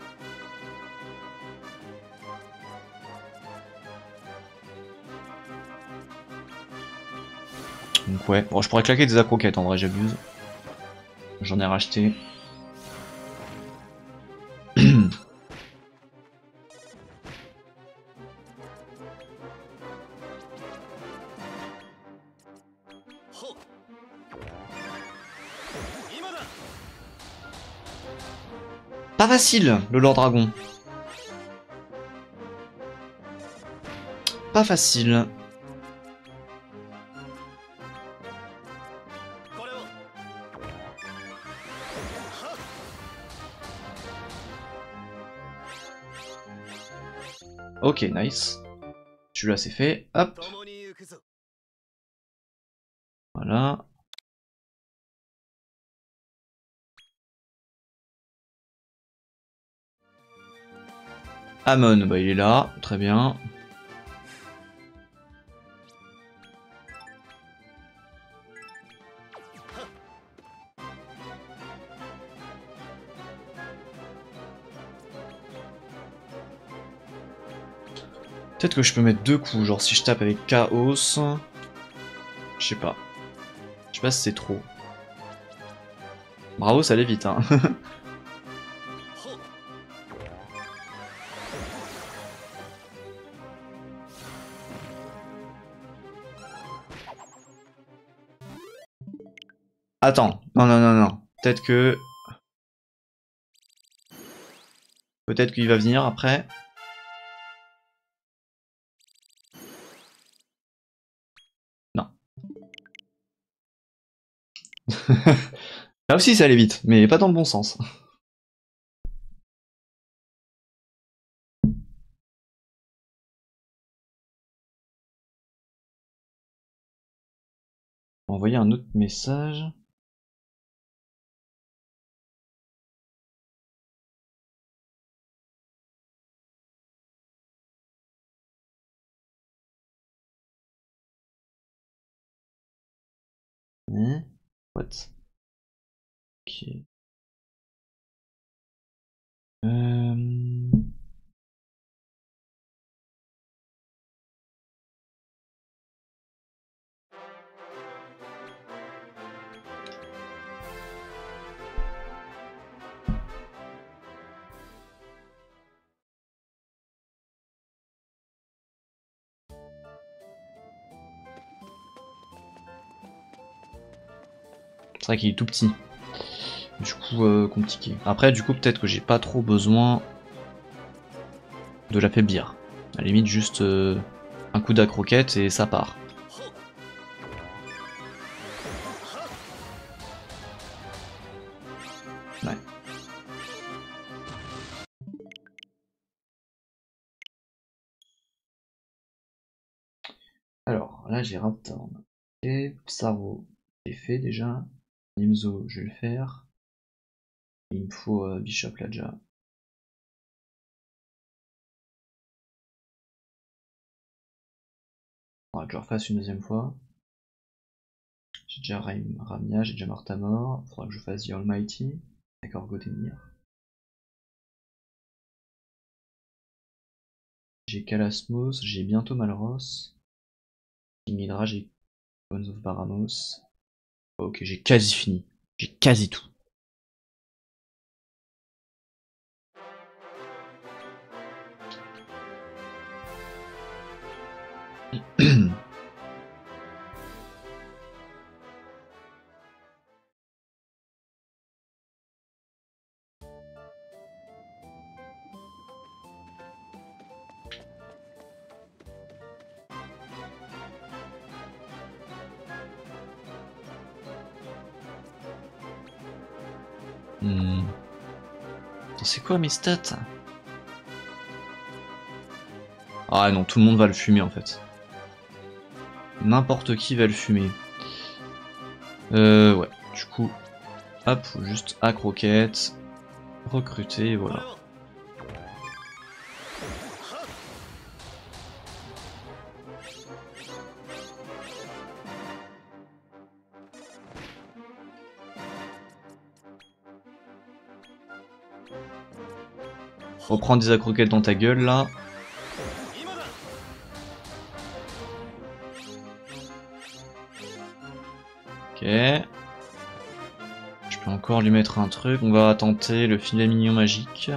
Donc ouais, bon, je pourrais claquer des accroquettes en vrai, j'abuse. J'en ai racheté. Pas facile, le Lord Dragon. pas facile. Ok, nice. Celui-là c'est fait. Hop. Voilà. Amon, bah il est là, très bien. Peut-être que je peux mettre deux coups, genre si je tape avec Chaos. Je sais pas. Je sais pas si c'est trop. Bravo, ça allait vite, hein. Attends, non, non, non, non. Peut-être que... Peut-être qu'il va venir après. Non. Là aussi ça allait vite, mais pas dans le bon sens. Envoyer un autre message. Hein? What? Ok. Euh... C'est vrai qu'il est tout petit. Du coup, euh, compliqué. Après, du coup, peut-être que j'ai pas trop besoin de l'affaiblir. À la limite, juste euh, un coup d'accroquette et ça part. Ouais. Alors, là, j'ai Raptorn. Et Psaro, j'ai fait déjà. Nimzo, je vais le faire. Il me faut euh, Bishop là déjà. Faudra que je refasse une deuxième fois. J'ai déjà Ram Ramia, j'ai déjà Mortamor. Faudra que je fasse The Almighty. D'accord, Godemir. J'ai Kalasmos, j'ai bientôt Malros. King Hydra, j'ai Bones of Baramos. Ok, j'ai quasi fini. J'ai quasi tout. Hmm. C'est quoi mes stats? Ah non, tout le monde va le fumer en fait. N'importe qui va le fumer. Euh, ouais, du coup, hop, juste à croquette, recruter, et voilà. Reprends des accroquettes dans ta gueule là. Ok. Je peux encore lui mettre un truc. On va tenter le filet mignon magique.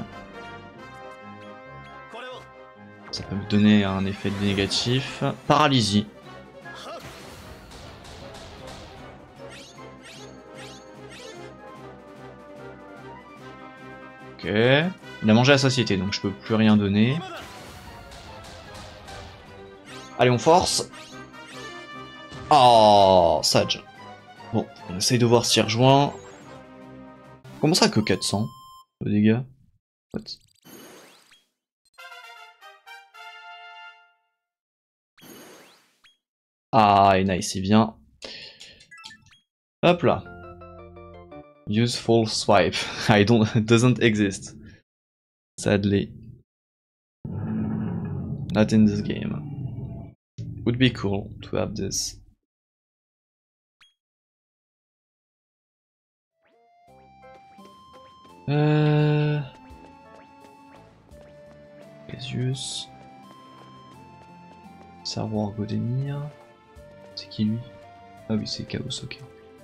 Ça peut me donner un effet négatif. Paralysie. Ok. Il a mangé la satiété, donc je peux plus rien donner. Allez, on force. Oh, Sage. Bon, on essaye de voir s'il rejoint. Comment ça que quatre cents de dégâts? What? Ah, et nice, il vient. Hop là. Useful swipe. I don't, doesn't exist. Sadly. Not in this game. Would be cool to have this. Euh... Cassius. Savoir Godemir. C'est qui lui? Ah oui, c'est Chaos, ok.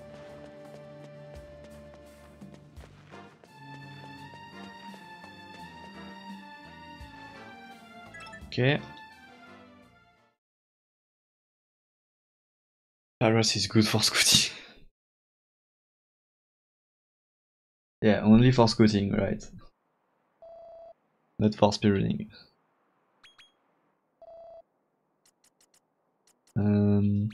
Ok. Paras is good for scouting. Yeah, only for scouting, right? Not for spearrunning. Um...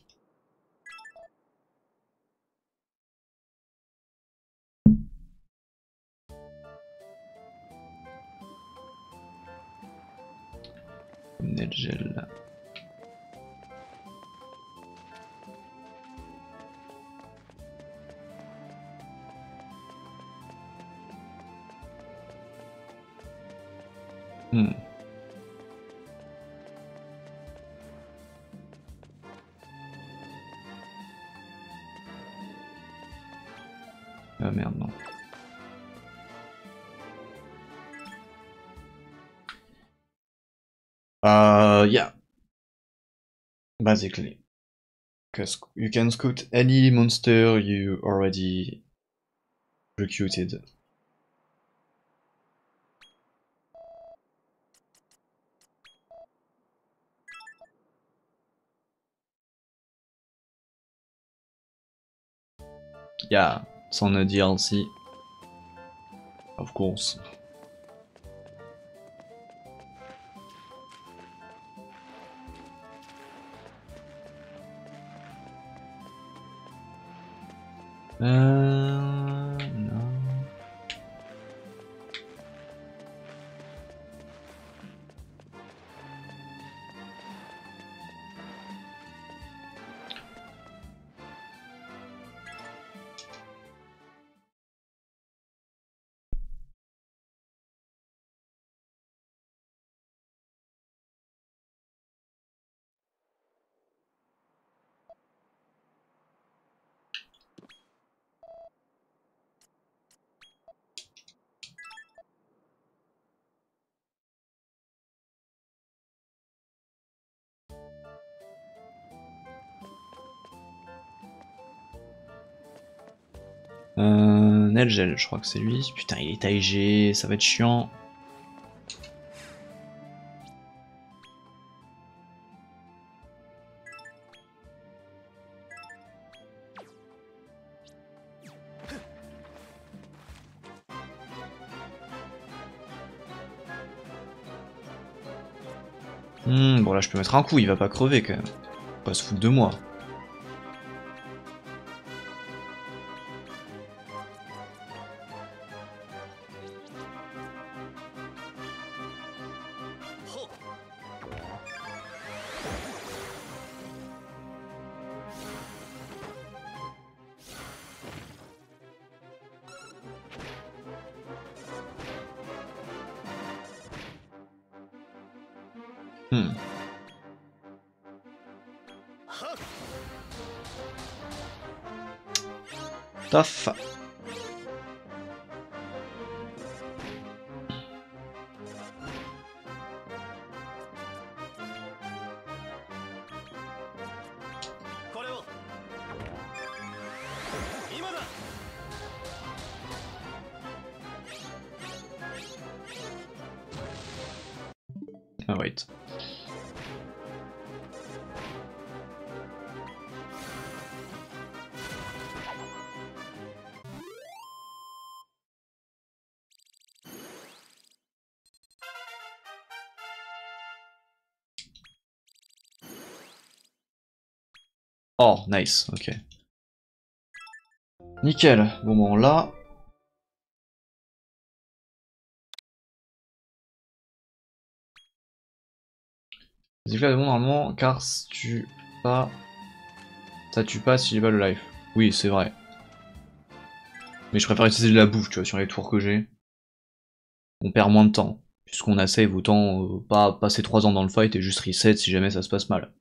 Netgel. Hmm. Ah merde, non. Uh, yeah. Basically. Because you can scout any monster you already recruited. Yeah, it's on a D L C. Of course. Euh... Non. Euh, Netgel, je crois que c'est lui. Putain, il est taille G, ça va être chiant. Hmm, bon là je peux mettre un coup, il va pas crever quand même. Faut pas se foutre de moi. Hmm. Tough. Ah wait. Oh, nice, ok. Nickel. Bon, bon, là... Les éclats de monde normalement, car si tu pas... Ça tue pas s'il est pas le life. Oui, c'est vrai. Mais je préfère utiliser de la bouffe, tu vois, sur les tours que j'ai. On perd moins de temps. Puisqu'on a save, autant euh, pas passer trois ans dans le fight et juste reset si jamais ça se passe mal.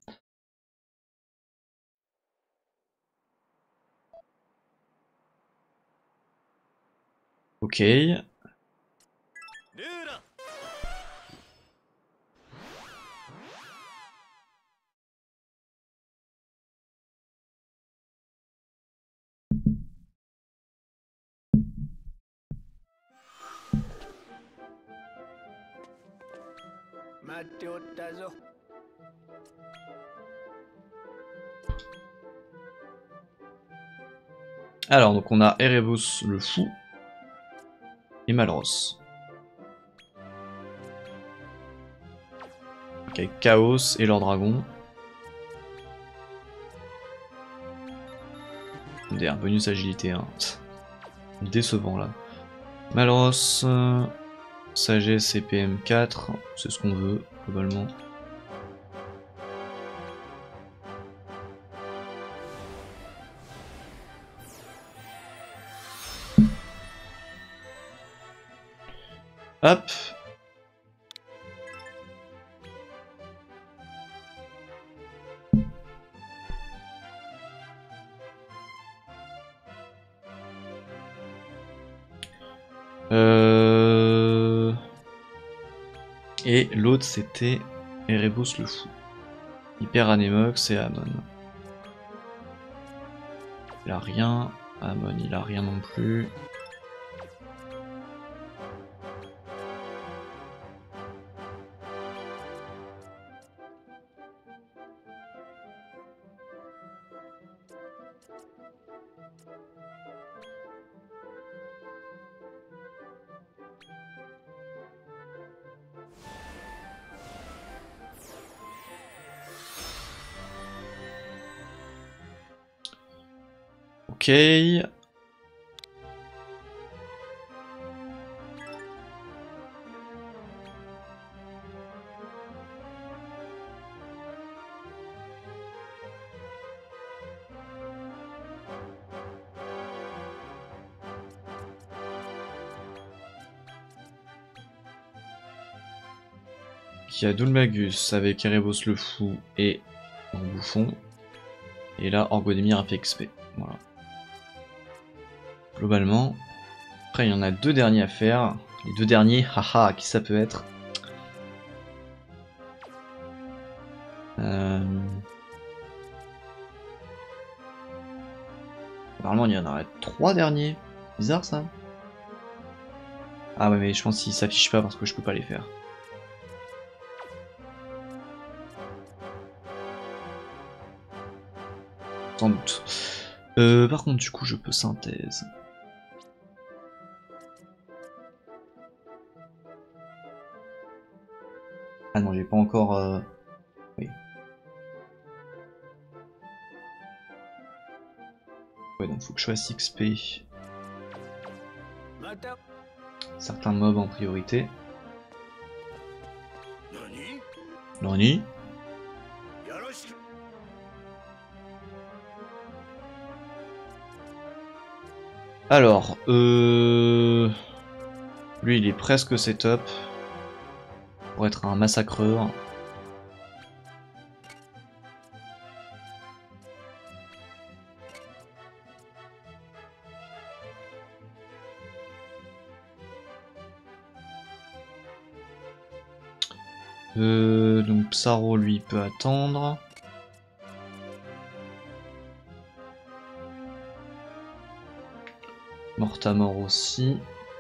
Ok. Alors, donc on a Erebus le fou et Malros. Ok, Chaos et leur dragon. D'ailleurs, bonus agilité, hein. Décevant là. Malros, euh, sagesse et P M quatre, c'est ce qu'on veut, globalement. Hop. Euh... Et l'autre c'était Erebus le fou. Hyper Anemox et Amon. Il a rien. Amon il a rien non plus. Ok. Qui a Doulmagus avec Erebus le fou et un bouffon. Et là, Orgodemir a fait X P. Voilà. Globalement. Après, il y en a deux derniers à faire. Les deux derniers, haha, qui ça peut être euh... Normalement, il y en aurait trois derniers. Bizarre ça. Ah ouais, mais je pense qu'ils s'affichent pas parce que je peux pas les faire. Sans doute. Euh, par contre, du coup, je peux synthèse. Ah non, j'ai pas encore... Euh... Oui. Ouais, donc faut que je fasse X P. Certains mobs en priorité. Nani? Alors, euh... lui, il est presque setup. Pour être un massacreur. Euh, donc Psaro lui peut attendre. Mortamor aussi.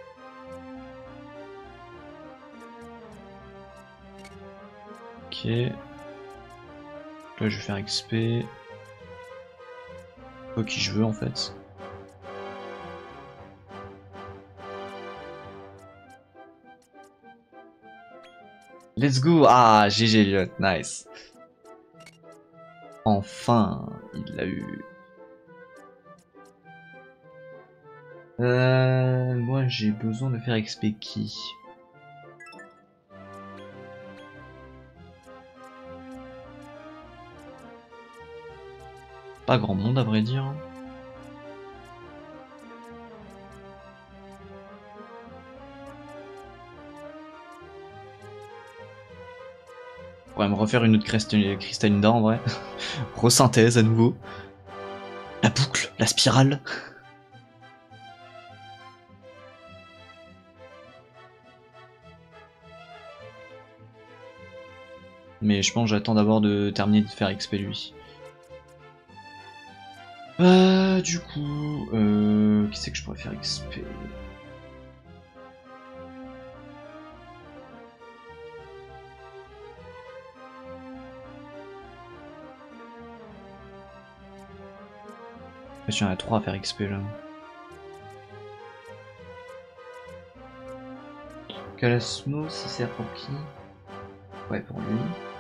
Ok. Là je vais faire X P. Pas qui je veux en fait. Let's go! Ah, G G Elliot, nice. Enfin, il l'a eu. Euh, moi j'ai besoin de faire X P qui? Pas grand monde à vrai dire. On pourrait me refaire une autre Cristalina en vrai. Resynthèse à nouveau. La boucle, la spirale. Mais je pense que j'attends d'abord de terminer de faire X P lui. Euh, du coup, euh, qui c'est que je pourrais faire X P? Il y en a trois à faire X P là. Calasmo, si c'est pour qui? Ouais, pour lui.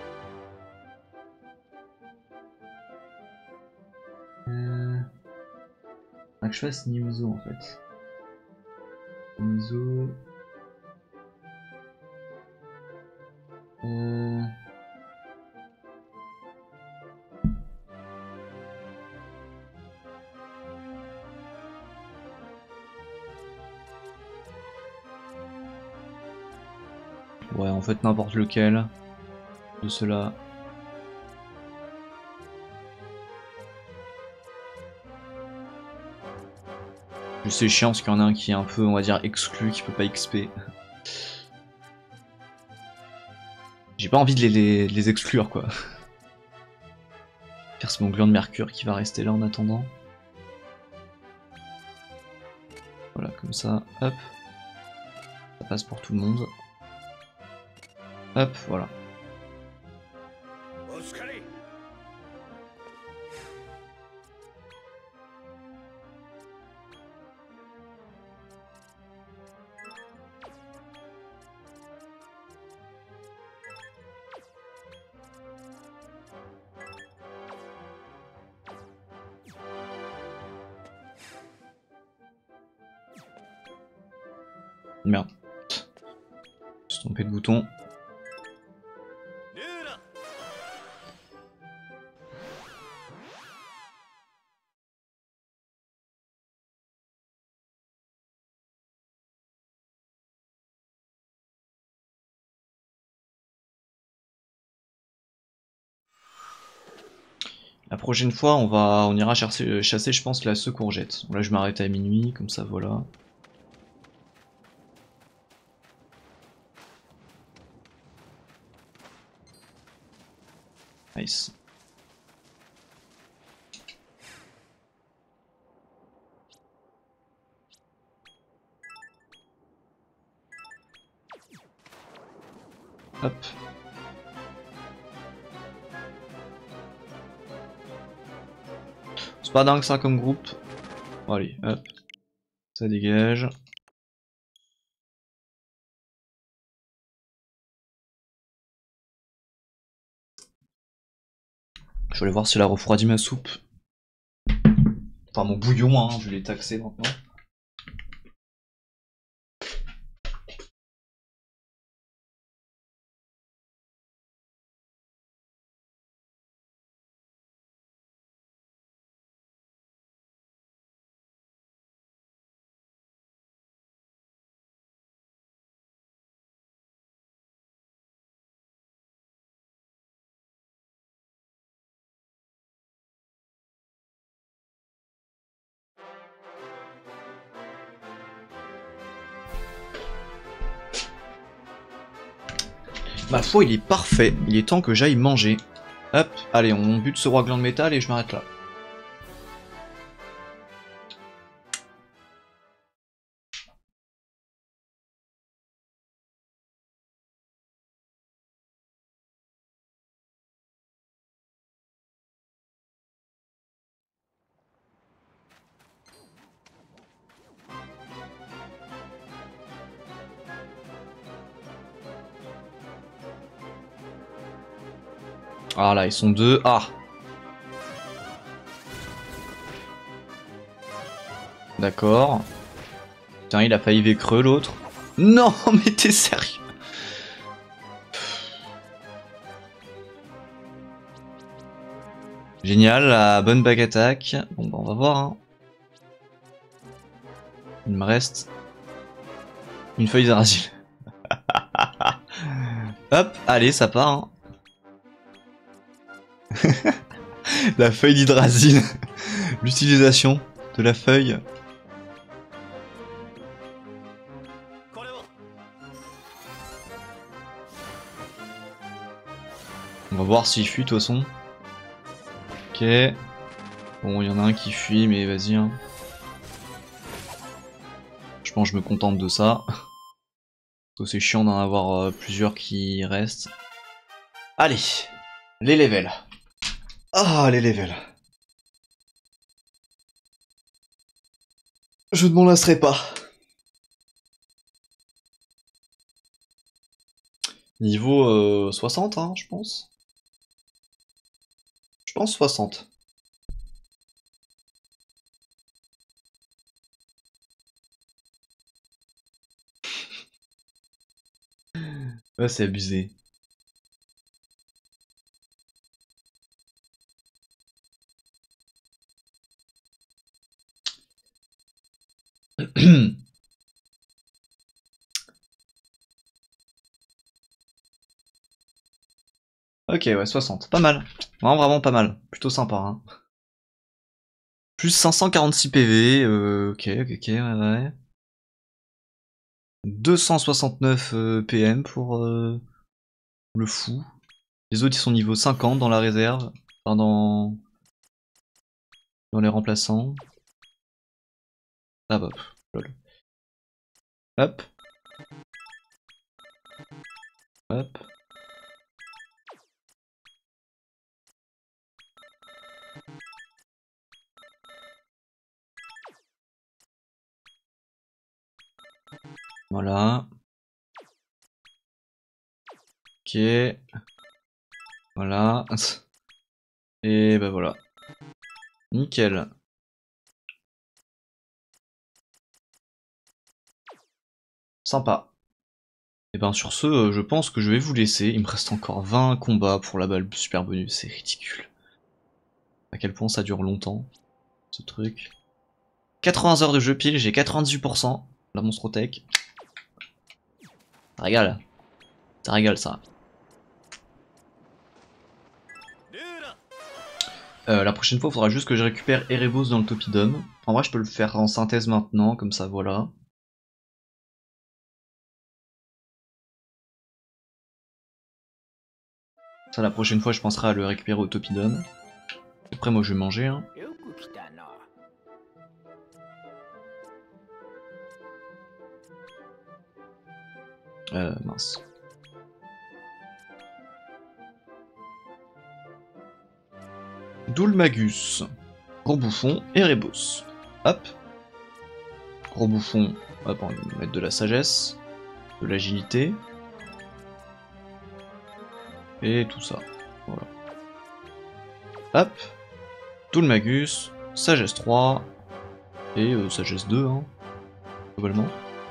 Euh... Faudrait que je fasse Niuzo en fait. Niuzo. Euh... Ouais, en fait n'importe lequel de ceux-là. C'est chiant parce qu'il y en a un qui est un peu, on va dire, exclu, qui peut pas X P. J'ai pas envie de les, les, les exclure quoi. C'est mon gland de mercure qui va rester là en attendant. Voilà, comme ça, hop. Ça passe pour tout le monde. Hop, voilà. Merde. Je suis trompé de bouton. La prochaine fois, on va, on ira chasser, chasser je pense, la secourgette. Là, je m'arrête à minuit, comme ça, voilà. Nice. Hop. C'est pas dingue ça comme groupe. Bon, allez, hop. Ça dégage. Je vais aller voir si elle a refroidi ma soupe. Enfin mon bouillon, hein, je l'ai taxé maintenant. Ma foi, il est parfait. Il est temps que j'aille manger. Hop, allez, on bute ce roi gland de métal et je m'arrête là. Ah là, ils sont deux. Ah, D'accord. Putain, il a failli V creux l'autre. Non, mais t'es sérieux? Génial, la bonne bague attaque. Bon bah on va voir. Hein. Il me reste une feuille d'argile. Hop, allez, ça part. Hein. La feuille d'hydrazine. L'utilisation de la feuille. On va voir s'il fuit de toute façon. Ok. Bon, il y en a un qui fuit, mais vas-y. Hein. Je pense que je me contente de ça. C'est chiant d'en avoir euh, plusieurs qui restent. Allez, les levels. Ah, les levels. Je ne m'en lasserai pas. Niveau euh, soixante, hein, je pense. Je pense soixante. Ouais, c'est abusé. Ok, ouais, soixante. Pas mal. Vraiment, vraiment pas mal. Plutôt sympa. Hein. Plus cinq cent quarante-six P V. Euh, ok, ok, ok, ouais, ouais. deux cent soixante-neuf euh, P M pour euh, le fou. Les autres, ils sont niveau cinquante dans la réserve. Enfin, dans... dans les remplaçants. Ah, hop. Lol. Hop. Hop. Voilà. Ok. Voilà. Et bah voilà. Nickel. Sympa. Et ben sur ce, je pense que je vais vous laisser. Il me reste encore vingt combats pour la balle super bonus. C'est ridicule. À quel point ça dure longtemps, ce truc. quatre-vingts heures de jeu pile, j'ai quatre-vingt-dix-huit pour cent. La monstrotech. Ça régale. Ça régale ça. Euh, la prochaine fois, il faudra juste que je récupère Erebos dans le Topidum. En vrai, je peux le faire en synthèse maintenant, comme ça, voilà. Ça, la prochaine fois, je penserai à le récupérer au Topidum. Après, moi, je vais manger. Hein. Euh, mince. Doulmagus. Gros bouffon, Erebos. Hop. Gros bouffon, hop, on va mettre de la sagesse, de l'agilité. Et tout ça. Voilà. Hop. Doulmagus, sagesse trois. Et euh, sagesse deux, hein, globalement.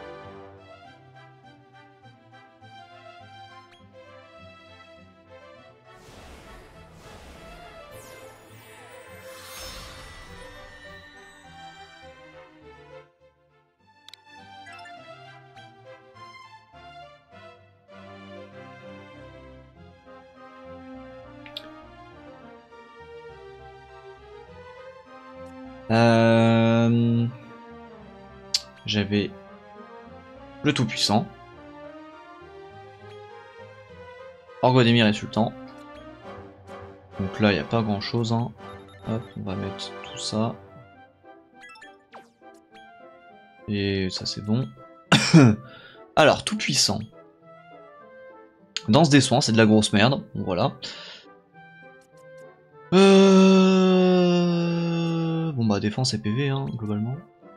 Euh... J'avais le Tout-Puissant. Orgodémir et Sultan. Donc là, il n'y a pas grand chose. Hein. Hop, on va mettre tout ça. Et ça, c'est bon. Alors, Tout-Puissant. Danse des soins, c'est de la grosse merde. Bon, voilà. Euh... Bon bah défense et P V hein, globalement.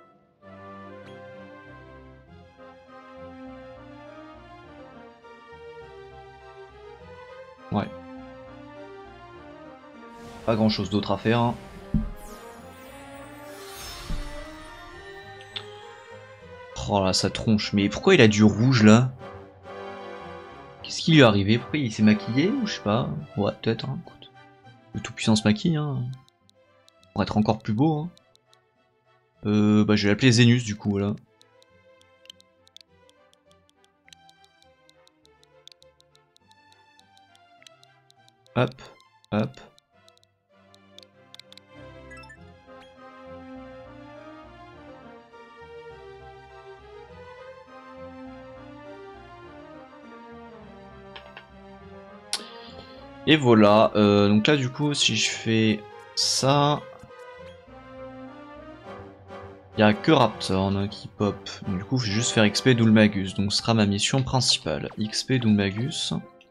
Ouais. Pas grand chose d'autre à faire. Hein. Oh là, sa tronche. Mais pourquoi il a du rouge là? Qu'est-ce qui lui est arrivé? Pourquoi il s'est maquillé ou je sais pas? Ouais, peut-être, hein, écoute. Le tout-puissant se maquille, hein. Pour être encore plus beau, hein. Euh, bah je vais l'appeler Zénus du coup, voilà. Hop, hop. Et voilà, euh, donc là du coup si je fais ça, il n'y a que Raptor hein, qui pop. Donc, du coup je vais juste faire X P Doulmagus, donc ce sera ma mission principale. X P Doulmagus.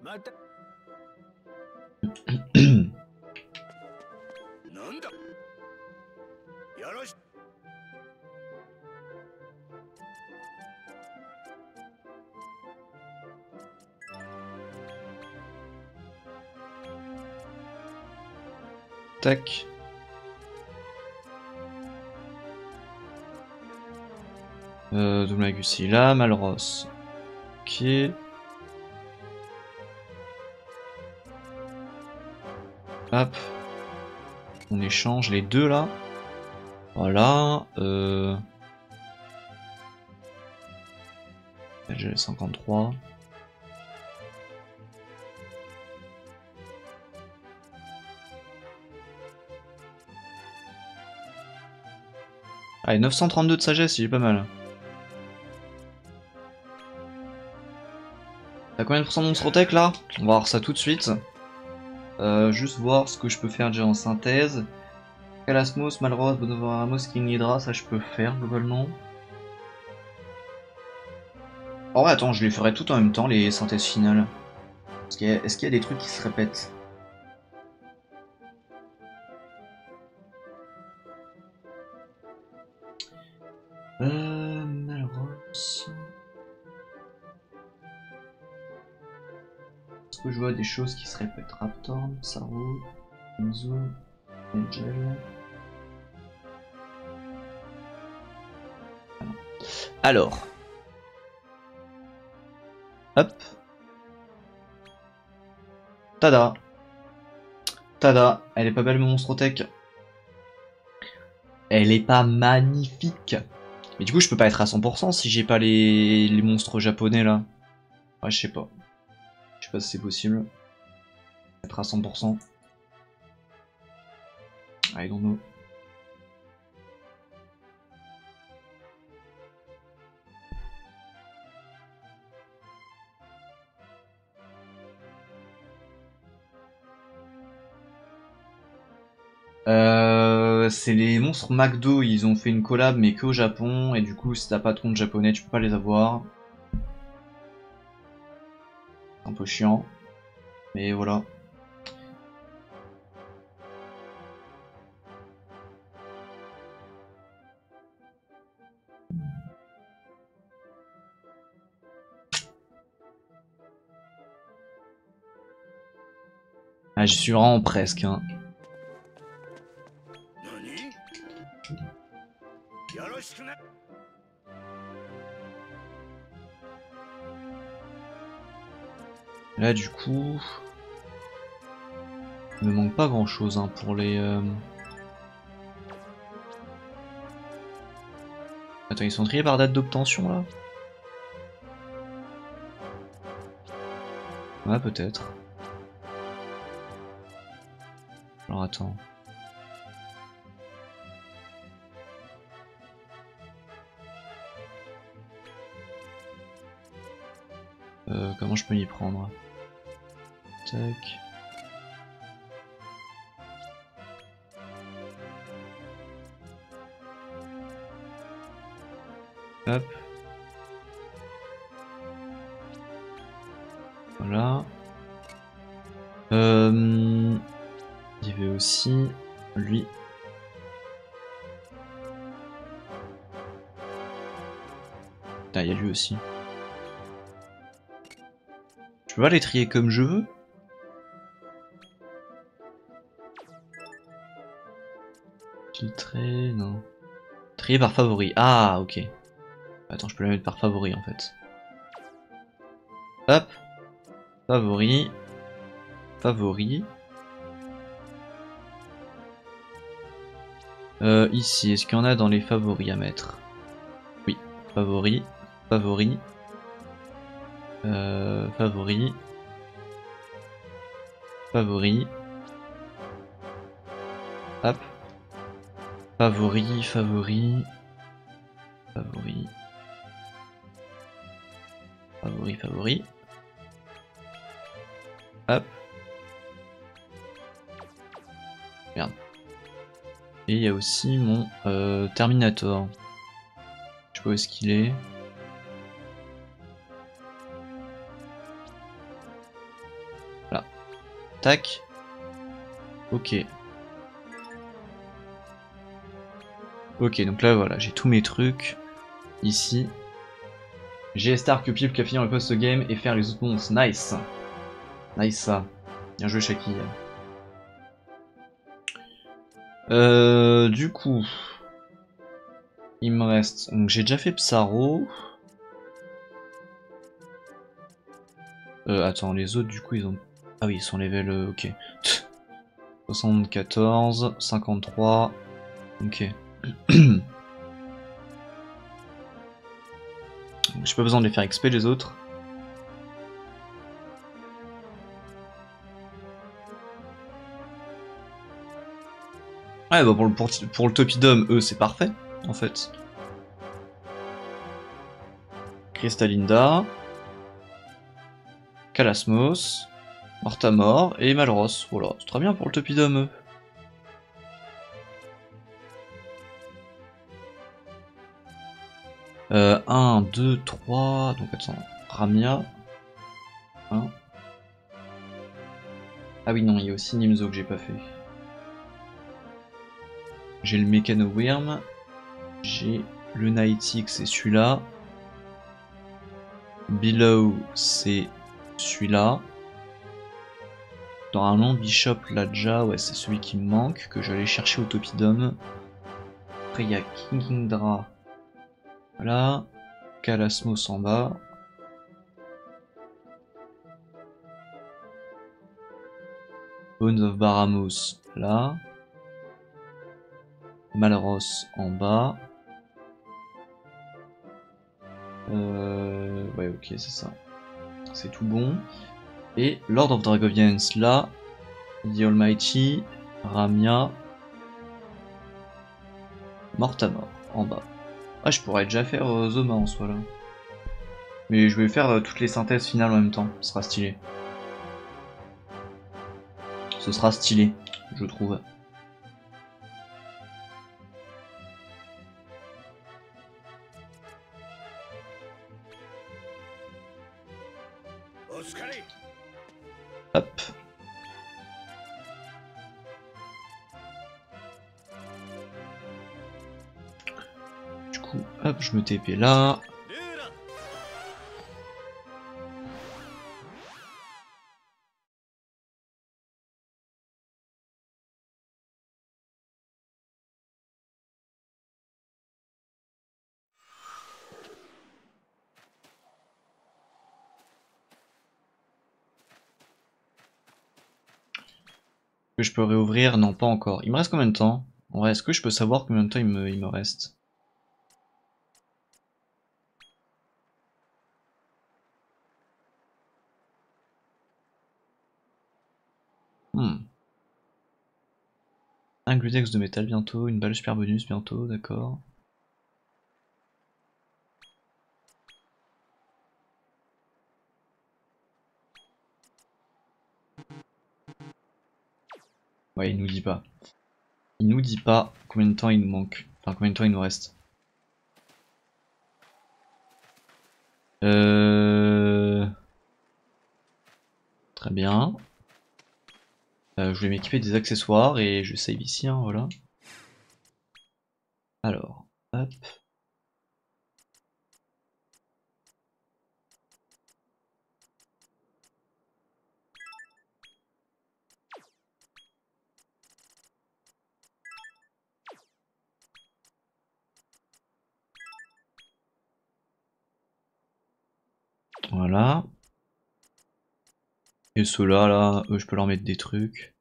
Tac. Euh, Doulmagus il est là, Malros. Ok. Hop. On échange les deux là. Voilà. Euh... J'ai cinquante-trois. Allez, neuf cent trente-deux de sagesse, il est pas mal. T'as combien de pourcents de monstrotech là? On va voir ça tout de suite. Euh, juste voir ce que je peux faire déjà en synthèse. Calasmos, Malros, Bonovoramos, King Hydra, ça je peux faire globalement. Oh ouais, attends, je les ferai tout en même temps, les synthèses finales. Est-ce qu'il y, est qu'il y a des trucs qui se répètent? Euh... Malros... Est-ce que je vois des choses qui se répètent? Raptor, Saru, Enzo, Angel... Alors... Hop. Tada. Tada. Elle est pas belle mon monstrotech. Elle est pas magnifique. Mais du coup je peux pas être à cent pour cent si j'ai pas les... les monstres japonais là. Ouais je sais pas. Je sais pas si c'est possible. Être à cent pour cent. I don't know. Euh, c'est les monstres McDo, ils ont fait une collab mais que au Japon et du coup si t'as pas de compte japonais tu peux pas les avoir. C'est un peu chiant. Mais voilà. Ah, j'y suis vraiment presque hein. Là du coup... Il me manque pas grand chose hein, pour les... Euh... Attends, ils sont triés par date d'obtention là? Ouais peut-être. Alors attends. Euh, comment je peux m'y prendre? Tac. Hop. Voilà. Euh... Il y avait aussi lui. Ah, il y a lui aussi. Je peux pas les trier comme je veux? Filtrer, non. Trier par favori. Ah, ok. Attends, je peux la mettre par favori en fait. Hop. Favori. Favori. Euh, ici, est-ce qu'il y en a dans les favoris à mettre? Oui. Favori. Favori. Euh, favori. Favori. Hop. Favori, favori. Favori. Favori, favori. Hop. Merde. Et il y a aussi mon euh, Terminator. Je sais pas où est-ce qu'il est. Voilà. Tac. Ok. Ok, donc là voilà, j'ai tous mes trucs. Ici. J'ai Star Cupip qui a fini le post-game et faire les autres monstres. Nice. Nice ça. Bien joué Shaki. Euh, du coup, il me reste. Donc j'ai déjà fait Psaro. Euh, attends, les autres du coup ils ont. Ah oui, ils sont level. Euh, ok. soixante-quatorze, cinquante-trois. Ok. J'ai pas besoin de les faire X P les autres. Ouais, bah pour le, pour, pour le Topidum, eux, c'est parfait, en fait. Cristallinda, Calasmos, Mortamor et Malros. Voilà, c'est très bien pour le Topidum, eux. Euh, un, deux, trois... Donc attends, Ramia. un. Ah oui, non, il y a aussi Nimzo que j'ai pas fait. J'ai le Mécano Worm. J'ai le Nightix, c'est celui-là. Below, c'est celui-là. Normalement, Bishop Ladja, ouais, c'est celui qui me manque, que je vais aller chercher au Topidum. Après, il y a King Kingdra. Voilà. Calasmos en bas. Bones of Baramos, là. Malros en bas. Euh... Ouais, ok, c'est ça. C'est tout bon. Et Lord of Dragovians, là. The Almighty. Ramia. Mortamor, en bas. Ah, je pourrais déjà faire euh, Zoma en soi, là. Mais je vais faire euh, toutes les synthèses finales en même temps. Ce sera stylé. Ce sera stylé, je trouve. Hop. Du coup, hop, je me T P là. Que je peux réouvrir? Non, pas encore. Il me reste combien de temps? En vrai, est-ce que je peux savoir combien de temps il me, il me reste? Hmm. Un glutex de métal bientôt, une balle super bonus bientôt, d'accord. Ouais, il nous dit pas. Il nous dit pas combien de temps il nous manque. Enfin, combien de temps il nous reste. Euh... Très bien. Euh, je vais m'équiper des accessoires et je save ici, hein, voilà. Alors, hop. Voilà. Et ceux-là, là, eux, je peux leur mettre des trucs.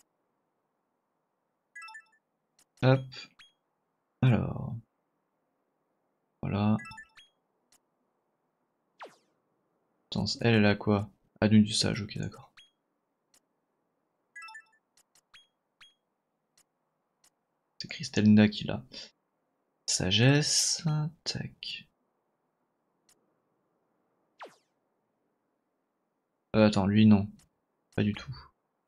Hop. Alors. Voilà. Attends, elle, elle a quoi? Ah, du sage, ok, d'accord. C'est Cristalina qui l'a. Sagesse. Tac. Euh, attends, lui, non. Pas du tout.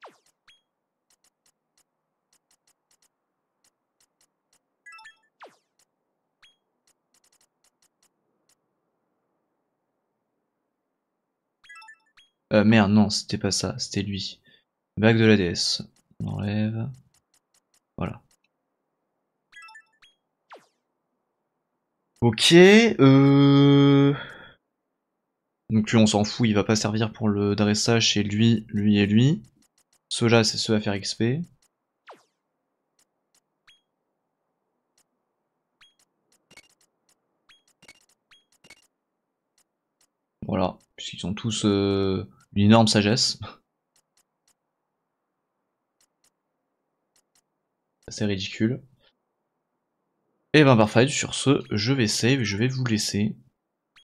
Euh, merde, non, c'était pas ça, c'était lui. Bague de la déesse. On enlève. Voilà. Ok, euh... Donc lui, on s'en fout, il va pas servir pour le dressage, c'est lui, lui et lui. Ceux-là, c'est ceux à faire X P. Voilà, puisqu'ils ont tous euh, une énorme sagesse. C'est ridicule. Et ben parfait, sur ce, je vais save, je vais vous laisser.